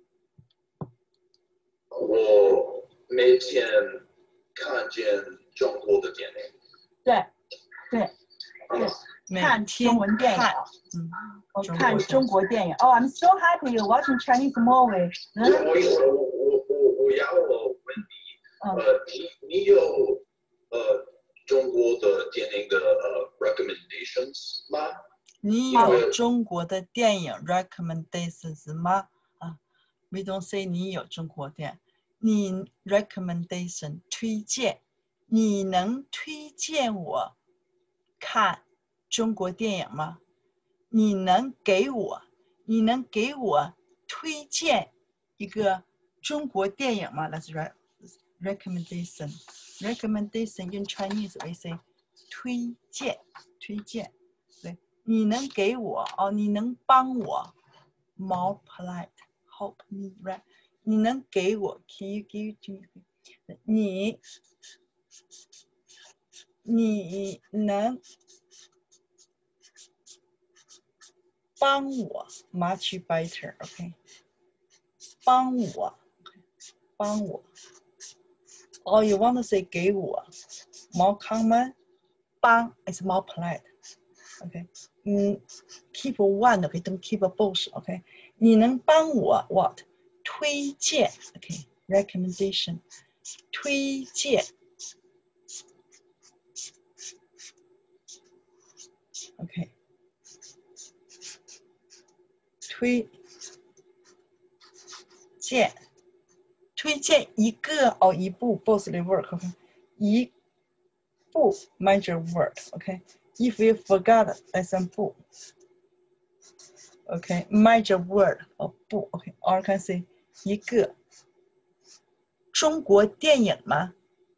我每天看见中国的电影。 对，对，对，看中文电影。 嗯， 我看中国电影。Oh, I'm so happy you're watching Chinese movie。 我我我我我要问你，呃，你你有呃中国的电影的呃 recommendations 吗？ 你有中国的电影 recommendations 吗？啊 ，We don't say 你有中国电影。你 recommendation 推荐，你能推荐我看中国电影吗？你能给我，你能给我推荐一个中国电影吗？ That's right. Recommendation. Recommendation in Chinese we say 推荐，推荐。对，你能给我哦，你能帮我 more polite. Help me, right? 你能给我 Can you give to me? 你你能帮我 much better, OK? 帮我，帮我。Oh, you want to say 给我 more common? 帮 is more polite, OK? 嗯 keep one, OK? Don't keep both, OK? 你能帮我 what? 推荐 OK recommendation 推荐 OK 推荐推荐一个哦一部 both they work OK 一部 major word OK if you forgot 第三部 OK major word 哦不 OK or can say 一个中国电影吗？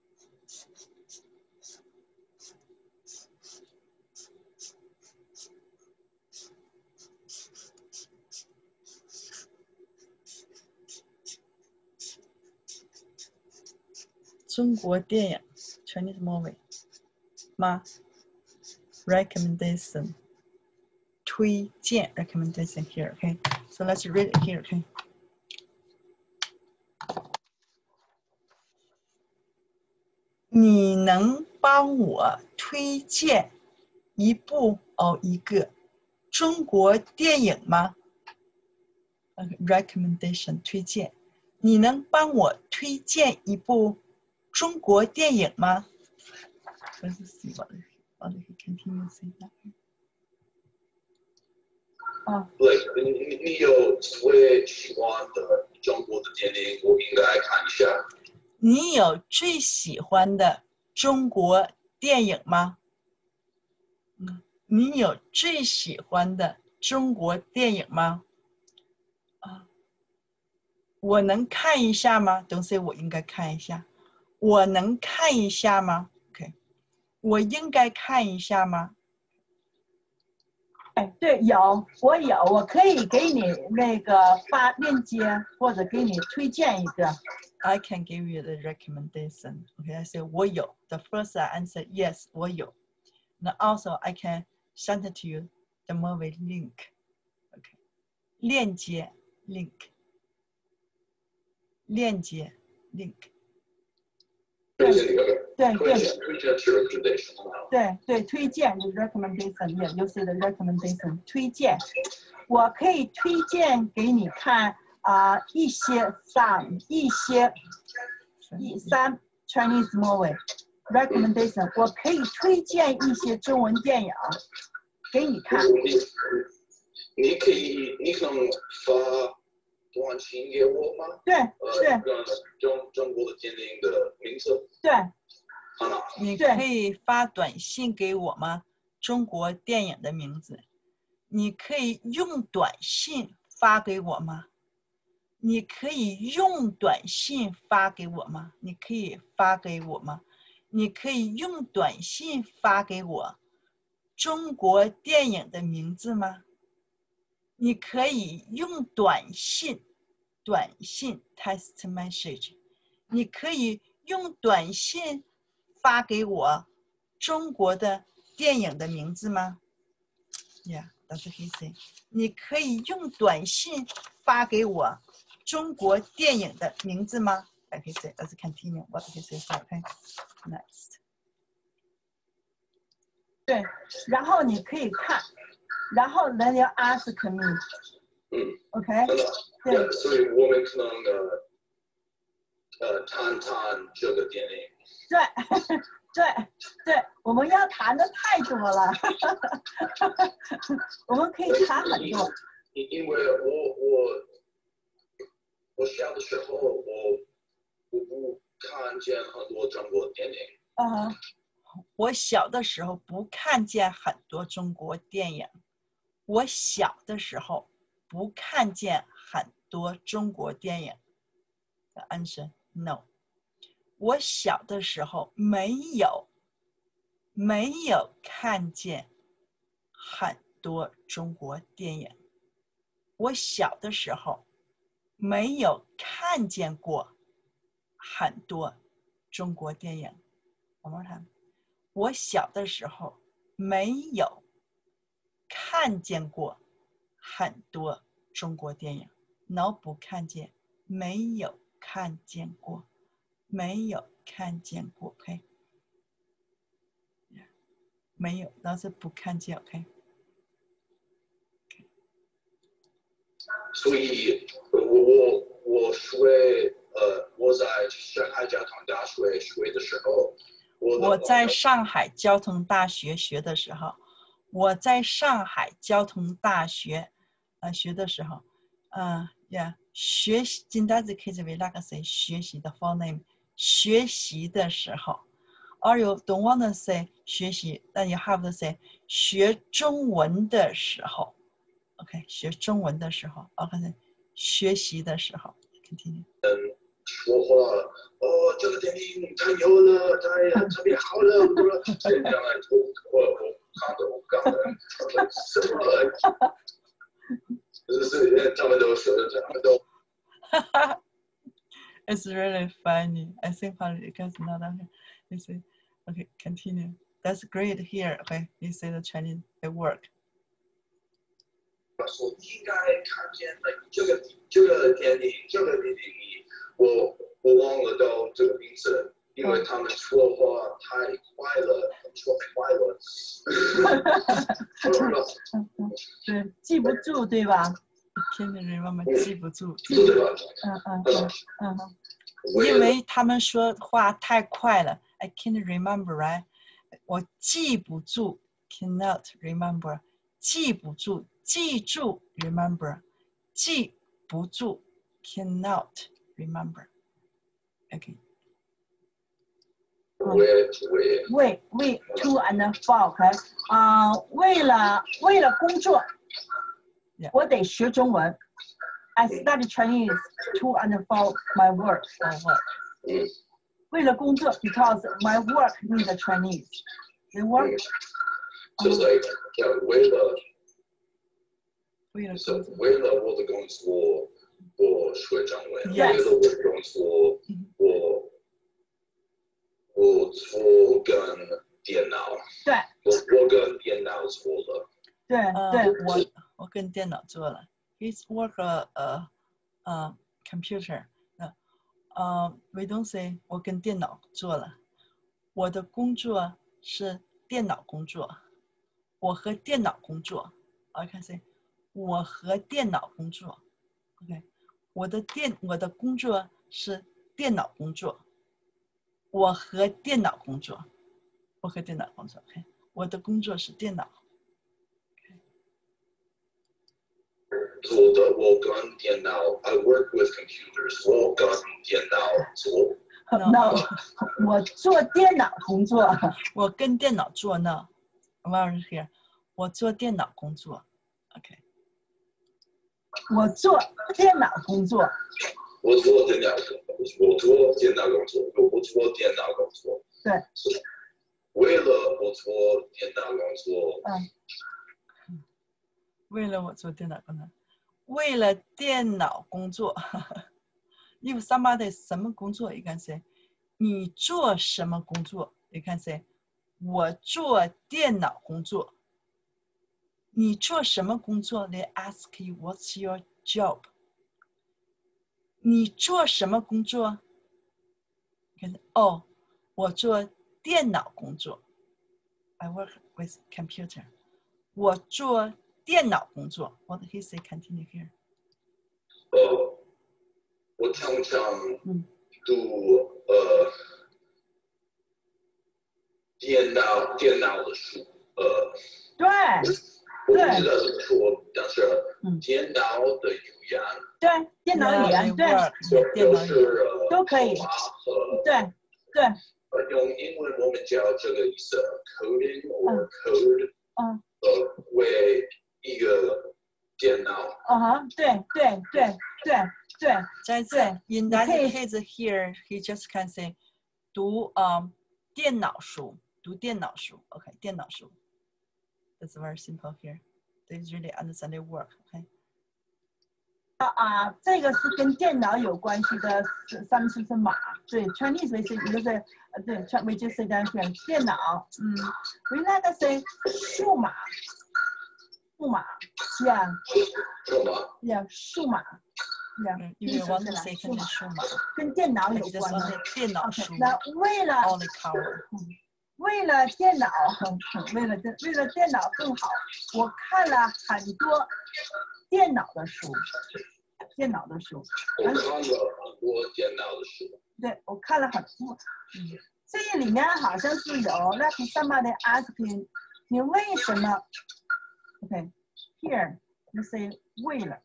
中国电影 Chinese movie 吗 recommendation 推荐 recommendation here okay so let's read it here okay 你能帮我推荐一部哦一个中国电影吗 recommendation 推荐你能帮我推荐一部中国电影吗 Let's see what what he continues saying that 啊，对，你你你有最喜欢的中国的电影，我应该看一下。 你有最喜欢的中国电影吗？嗯，你有最喜欢的中国电影吗？啊，我能看一下吗 ？Don't say 我应该看一下，我能看一下吗 ？OK， 我应该看一下吗？ 哎，对，有，我有，我可以给你那个发链接，或者给你推荐一个。 I can give you the recommendation. Okay, I say 我有。The first I answer yes, 我有。And also I can send it to you the movie link. Okay, 链接 link. 链接 link. 对对对，对对，推荐就是 recommendation， 也就是的 recommendation 推荐。我可以推荐给你看啊、呃、一些 some 一些一 some Chinese movie recommendation， 我可以推荐一些中文电影给你看。 你可以，你可能发短信给我吗？ 对对，中中国的电影的名字。 对， 你可以发短信给我吗？中国电影的名字，你可以用短信发给我吗？你可以用短信发给我吗？你可以发给我吗？你可以用短信发给我中国电影的名字吗？你可以用短信，短信 text message， 你可以用短信发给我中国的电影的名字吗 ？Yeah, that's what he said. 你可以用短信发给我中国电影的名字吗 ？Like he said, let's continue. What he said, okay? Next. 对，然后你可以看，然后 then you ask me. 嗯 OK， 对，所以我们可能呃呃谈谈这个电影。 对对对，我们要谈的太多了，我们可以谈很多。 因因为我我我小的时候我我不看见很多中国电影。 嗯， 我小的时候不看见很多中国电影。我小的时候不看见很多中国电影。The answer no。我小的时候没有没有看见很多中国电影。我小的时候没有看见过很多中国电影。One more time。我小的时候没有看见过很多中国电影。no 不看见，没有看见过，没有看见过 ，OK？ 没有，那是不看见 ，OK？ 所以，我我我学呃，我在上海交通大学学的时候， 我在上海交通大学学的时候，我在上海交通大学呃学的时候，嗯、呃、呀，学习，简单的可以为那个谁学习的 full name， 学习的时候 ，or you don't want to say 学习，但 you have to say 学中文的时候 ，OK， 学中文的时候 ，OK， 学习的时候 ，continue。 说话哦，这个电影太牛了，太特别好了，我这样来我我看的我看的什么？就是他们都说的，他们都。 It's really funny. I think probably because not on here. You see, okay, continue. That's great here. Okay, you say the Chinese it work. 说应该看见这个这个电影，这个电影，我我忘了到这个名字，因为他们说话太快了，说太快了。 对，记不住，对吧？ 天天人慢慢记不住。 对吧？ 嗯嗯嗯嗯嗯。 因为他们说话太快了 ，I can't remember, right？ 我记不住 ，cannot remember， 记不住，记住 remember， 记不住 cannot remember。OK。 为为 to and for， 啊、呃，为了为了工作， yeah. 我得学中文。I study Chinese to and for my work. For work. 为了工作 ，because my work need Chinese. They work. Just like yeah, 为了为了为了我的工作，我学中文。 Yes. 为了我的工作，我我做跟电脑。 对。 我我跟电脑做了。 对对， 我我跟电脑做了。His work a uh, uh, computer. 呃、uh, ，we don't say 我跟电脑做了。我的工作是电脑工作。我和电脑工作。I can say 我和电脑工作。OK， 我的电我的工作是电脑工作。我和电脑工作。我和电脑工作。OK， 我的工作是电脑。 做的我跟电脑 ，I work with computers。我跟电脑做。 No， 我做电脑工作。 我跟电脑做呢。Where is here？ 我做电脑工作。OK。 我做电脑工作。 我做电脑，我做电脑工作，我做电脑工作。 对。 为了我做电脑工作。 嗯。 为了我做电脑工作。为了电脑工作 ，if somebody 什么工作，you can say 你做什么工作 ？You can say 我做电脑工作。你做什么工作 ？They ask you what's your job？ 你做什么工作？哦，我做电脑工作。I work with computer。我做电脑工作。What did he say? Continue here。 呃，我常常嗯读呃电脑电脑的书，呃， 对我不知道怎么说，但是嗯电脑的语言， 对，电脑语 Yeah, 言 I 对 work 电就脑语言。 是呃都可以手法和对对， 呃用英文我们叫这个意思 coding or 嗯 code， 嗯呃，为一个电脑。 嗯哼，对对对对对在这对， ，in 你 that 可以 case here, he just can say 读嗯电脑书，读电脑书。OK， 电脑书。That's very simple here. They really understand their work. OK。 啊，这个是跟电脑有关系的，是上面是是码，对 ，Chinese 为是一个是呃对 ，we just say that here 电脑，嗯 ，we like to say 数码，数码 ，yeah 什么？ yeah 数码 ，yeah， 嗯，因为 want to say 跟数码数码， 跟电脑有 just 关的 want 电脑书 ，OK， 那为了 ，only cover。 为了电脑，为了电为了电脑更好，我看了很多电脑的书，电脑的书。 我看了很多电脑的书。 对，我看了很多。嗯，这里面好像是有 like somebody asking 你为什么 ？OK， here you say 为了。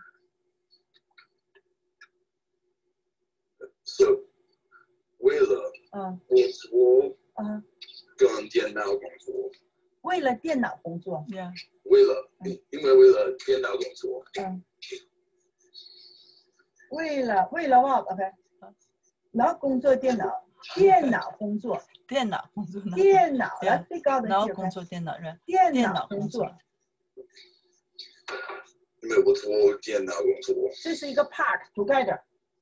So， 为了嗯我做嗯， 跟电脑工作。 为了电脑工作。 Yeah。 为了，因为为了电脑工作。 嗯。为了为了 what？OK， 然后工作电脑，电脑工作， 电脑工作， 电脑来最高的然后工作电脑人， 电电脑工作， 因为我做电脑工作。 这是一个 part together。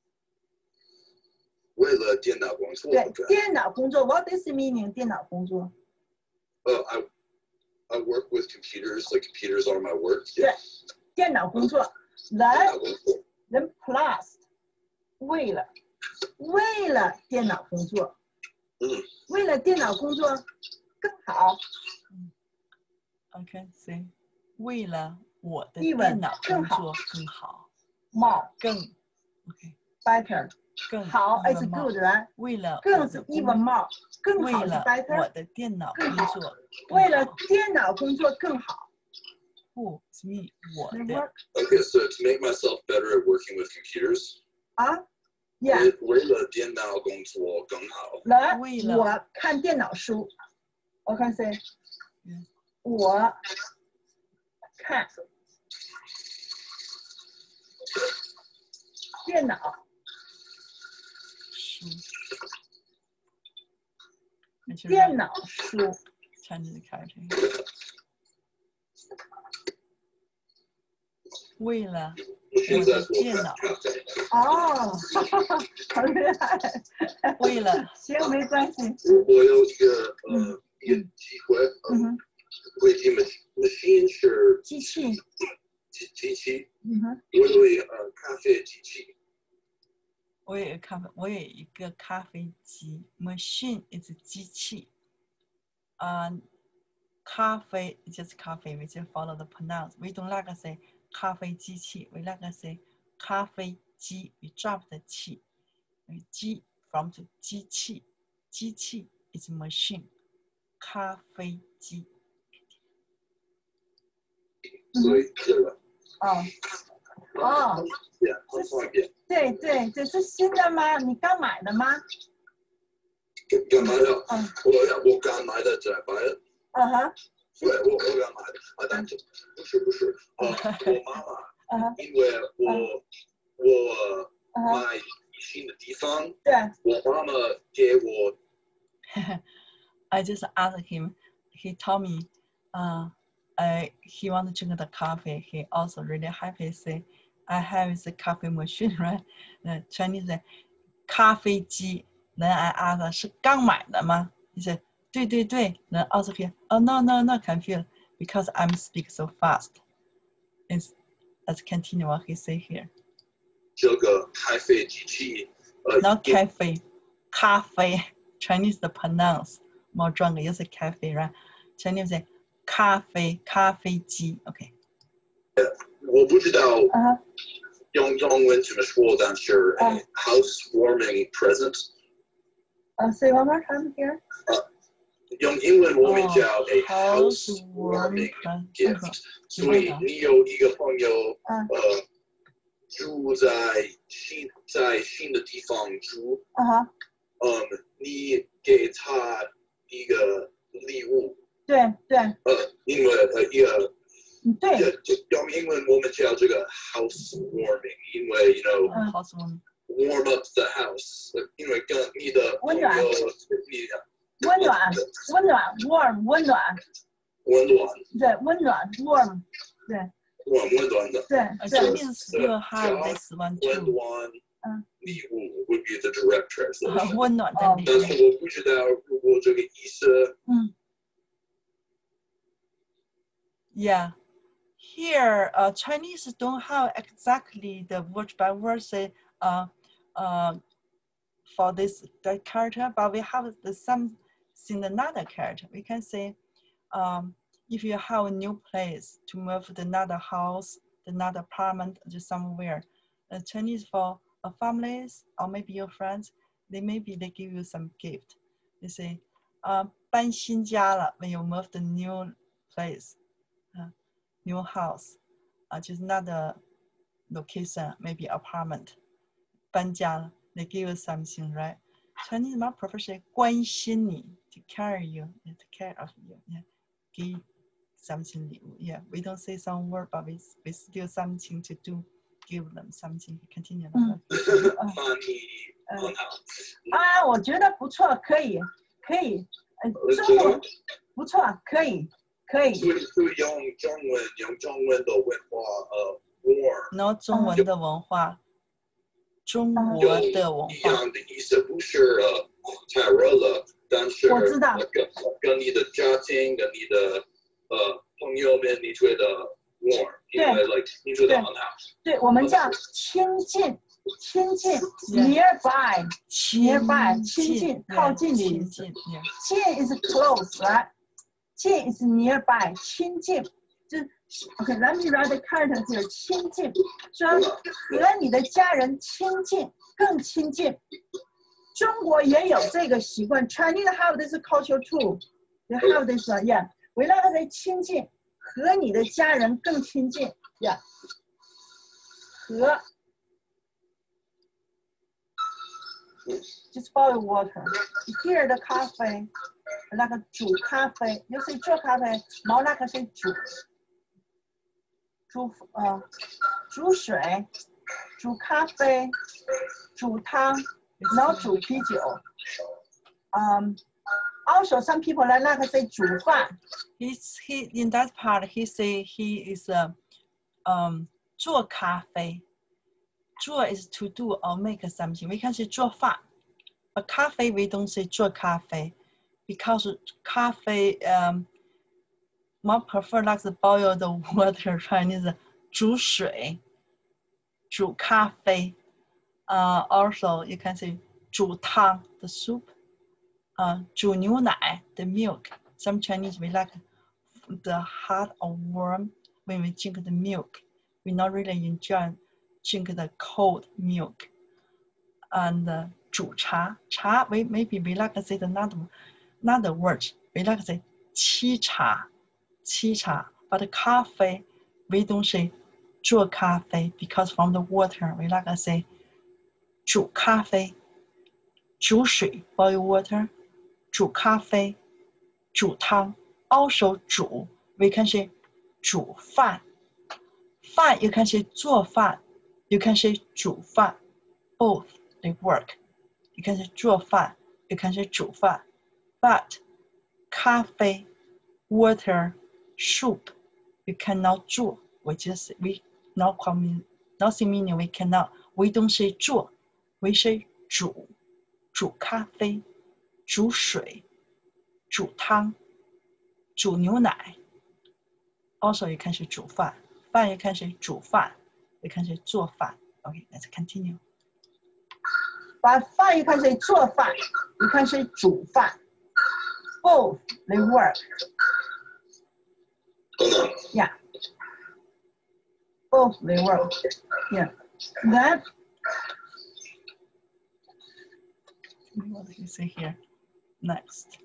为了电脑工作。 对，电脑工作 ，What is meaning？ 电脑工作。 呃、uh, ，I I work with computers. Like computers are my work. 对，电脑工作，人人 plus 为了为了电脑工作， 嗯， 为了电脑工作更好。 嗯 ，OK， 行，为了我的 Even 电脑工作更好 more 更 OK better 更好 even is more good right？ 为了更是 even more 更好是为了 better 我的电脑工作为了电脑工作更好。 不是 me 我的 Okay, so to make myself better at working with computers. 啊 ，yeah， 为了电脑工作更好。 来， 为了我看电脑书，我看谁？ 嗯我看电脑书， 电脑书， 全是开这为了我的电脑哦，好厉害！ 为了行，没关系。 我有一个呃一个机会， 嗯哼， 会计 machine 是机器， 机机器， 嗯哼， 我有一呃咖啡机器。 我有一个咖啡，我有一个咖啡机 ，machine is 机器，啊、uh, 咖啡 just 咖啡 ，we just follow the pronounce. We don't like to say 咖啡机器 ，we like to say 咖啡机 ，we drop the 气，机 from 机器，机器 is machine， 咖啡机。 所以这个哦，哦， 很方便。 对对对，是新的吗？你刚买的吗？ 刚买的， 嗯， 我我刚买的，在买的。 嗯哼， 对，我我刚买的，啊，但是不是不是，呃，我妈妈， 嗯哼， 因为我我嗯哼， 买新的地方， 对， 我妈妈给我。 I just asked him. He told me, uh, I he wanted to drink the coffee. He also really happy. Say, I have the coffee machine, right? The Chinese 咖啡机 Then I ask 是刚买的吗 He said 对对对 Then also here Oh no no no confused because I'm speaking so fast It's, let's continue what he say here 这个咖啡机器 Not cafe 咖啡 Chinese 的 pronounce more stronger 又是 cafe right Chinese say 咖啡咖啡机 OK 我不知道 Uh-huh. 用中文怎么说但是 Uh. housewarming present Uh, say one more time here. 用英文我们叫 a housewarming housewarming gift 所以你有一个朋友 Uh. 呃住在新在新的地方住 Uh-huh. 嗯你给他一个礼物对对呃因为呃一个对用英文我们叫这个 housewarming 因为 you know uh, housewarming warm up the house 因为跟你的温暖你温暖温暖 warm 温暖温暖对温暖 warm 对温温暖的对 uh, 对 Chinese still have this one 温 too 暖嗯礼物 would be the direct translation 呃温暖的礼但物是我不知道如果这个意思嗯 Yeah Here, uh, Chinese don't have exactly the word by word say uh, uh, for this the character, but we have the some in another character. We can say um, if you have a new place to move to another house, another apartment, to somewhere, uh, Chinese for uh, families or maybe your friends, they maybe they give you some gift. They say, uh, 搬新家了 when you move to new place. Uh, new house, uh, just another location, maybe apartment. 搬家了 they give you something, right? Chinese more prefer say 关心你 to care you, yeah, to care of you, yeah. Give something 礼物 yeah. We don't say some word, but we, we still something to do. Give them something. Continue. 嗯翻译很好啊我觉得不错可以可以呃中文不错可以可以所以所以用中文用中文的文化呃 warm No 中文的文化中国的文一化样的意思不是呃太热了但是我知道跟跟你的家庭跟你的呃朋友们你觉得 warm 因为 like 你觉得很好对我们叫亲近亲近 nearby nearby 亲近靠近的意思亲近 yeah. 近 is close right 近 is nearby 亲近就是 OK let me write the character here 亲近说和你的家人亲近更亲近中国也有这个习惯 Chinese have this culture too they have this one yeah we like to say 亲近和你的家人更亲近 yeah 和 just boil water here the coffee 那个煮咖啡又是做咖啡毛那个是煮煮呃煮水煮咖啡煮汤然后煮啤酒 um also some people like 那个是煮饭 He's, he, in that part, he say he is a um, 做咖啡做 is to do or make something. We can say 做饭 but 咖啡 we don't say 做咖啡 because 咖啡 um, more prefer like the boil the water Chinese 煮水煮咖啡 uh, also you can say 煮汤 the soup uh, 煮牛奶 the milk some Chinese we like the hot or warm when we drink the milk. We not really enjoy drink the cold milk. And uh, 煮茶, cha, we, maybe we like to say another, another word. We like to say 沏茶, 沏茶. But the coffee, we don't say 做咖啡 because from the water, we like to say 煮咖啡, 煮水, boil water, 煮咖啡, 煮汤. Also 煮 we can say 煮饭饭 you can say 做饭 you can say 煮饭 both they work you can say 做饭 you can say 煮饭 but 咖啡 water soup you cannot 做 we just we not common nothing meaning we cannot we don't say 做 we say 煮煮咖啡、煮水、煮汤、煮牛奶。Also, you can say 煮饭，饭 you can say 煮饭 ，you can say 做饭。Okay, let's continue. 把饭 you can say 做饭 ，you can say 煮饭。Both they work. Yeah. Both they work. Yeah. Then. What do you say here? Next.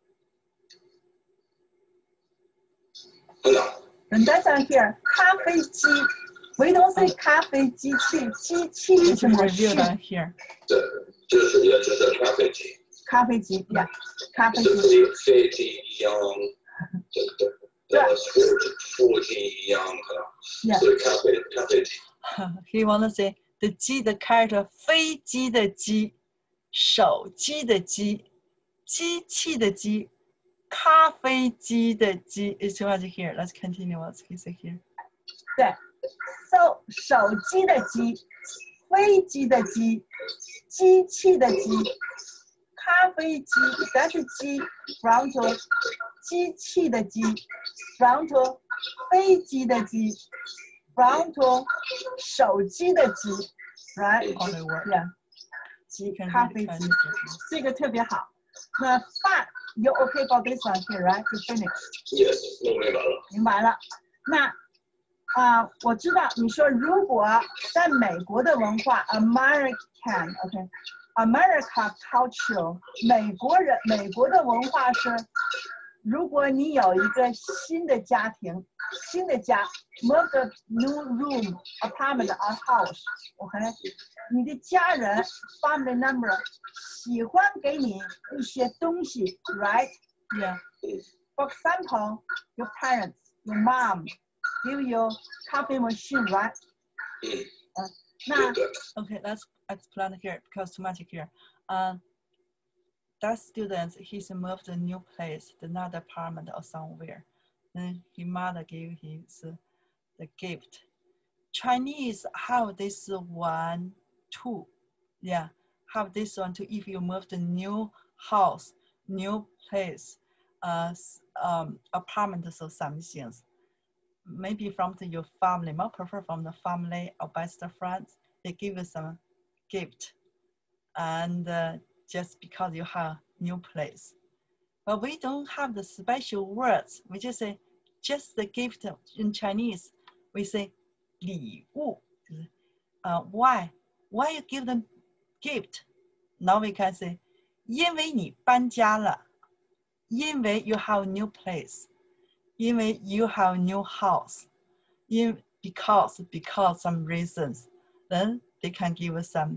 And that's on here. 咖啡机 We don't say 咖啡机器，机器 is a machine. Down here. 对，就是也就是咖啡机。 咖啡机呀，咖啡是机。 飞机一样，对对对，飞飞机一样的，所以咖啡咖啡机。 He wanna say the 机的 character 飞机的机，手机的机，机器的机，咖啡机的机。It's too much here. Let's continue. What he say here? 对 ，so 手机的机，飞机的机，机器的机，咖啡机，但是机 from to 机器的机 from to 飞机的机 from to 手机的机 ，right？ All the word. Yeah， 机咖啡机，这个特别好。那饭 ，you okay for this one here, right? You finished. Yes， 我明白了。 明白了。那啊、uh, 我知道你说如果在美国的文化 American OK America culture 美国人美国的文化是如果你有一个新的家庭新的家 move the new room apartment or house OK 你的家人 family member 喜欢给你一些东西 right Yeah. For example your parents your mom give you coffee machine, right? Uh, now, okay, let's explain here because too much here. Uh, that student, he's moved to a new place, another apartment or somewhere. Then his mother gave him the gift. Chinese have this one too. Yeah, have this one too. If you move to new house, new place, uh, um, apartment or some things. Maybe from the, your family, more prefer from the family or best friends, they give you some gift. And uh, just because you have new place. But we don't have the special words. We just say, just the gift in Chinese. We say, 礼物. Uh, why? Why you give them gift? Now we can say, 因为你搬家了. 因为 you have new place. 因为 you have new house, in, because, because some reasons, then they can give us some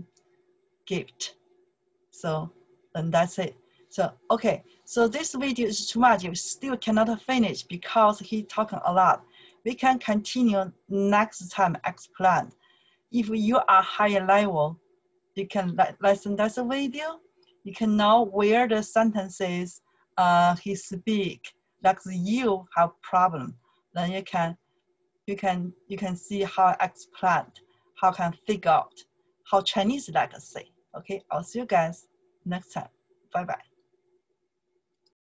gift. So, and that's it. So, okay, so this video is too much. You still cannot finish because he talking a lot. We can continue next time explain. If you are higher level, you can listen this video. You can know where the sentences uh, he speak. Like you have problem, then you can, you can, you can see how I explain, how can figure out how Chinese like to say. Okay, I'll see you guys next time. Bye bye.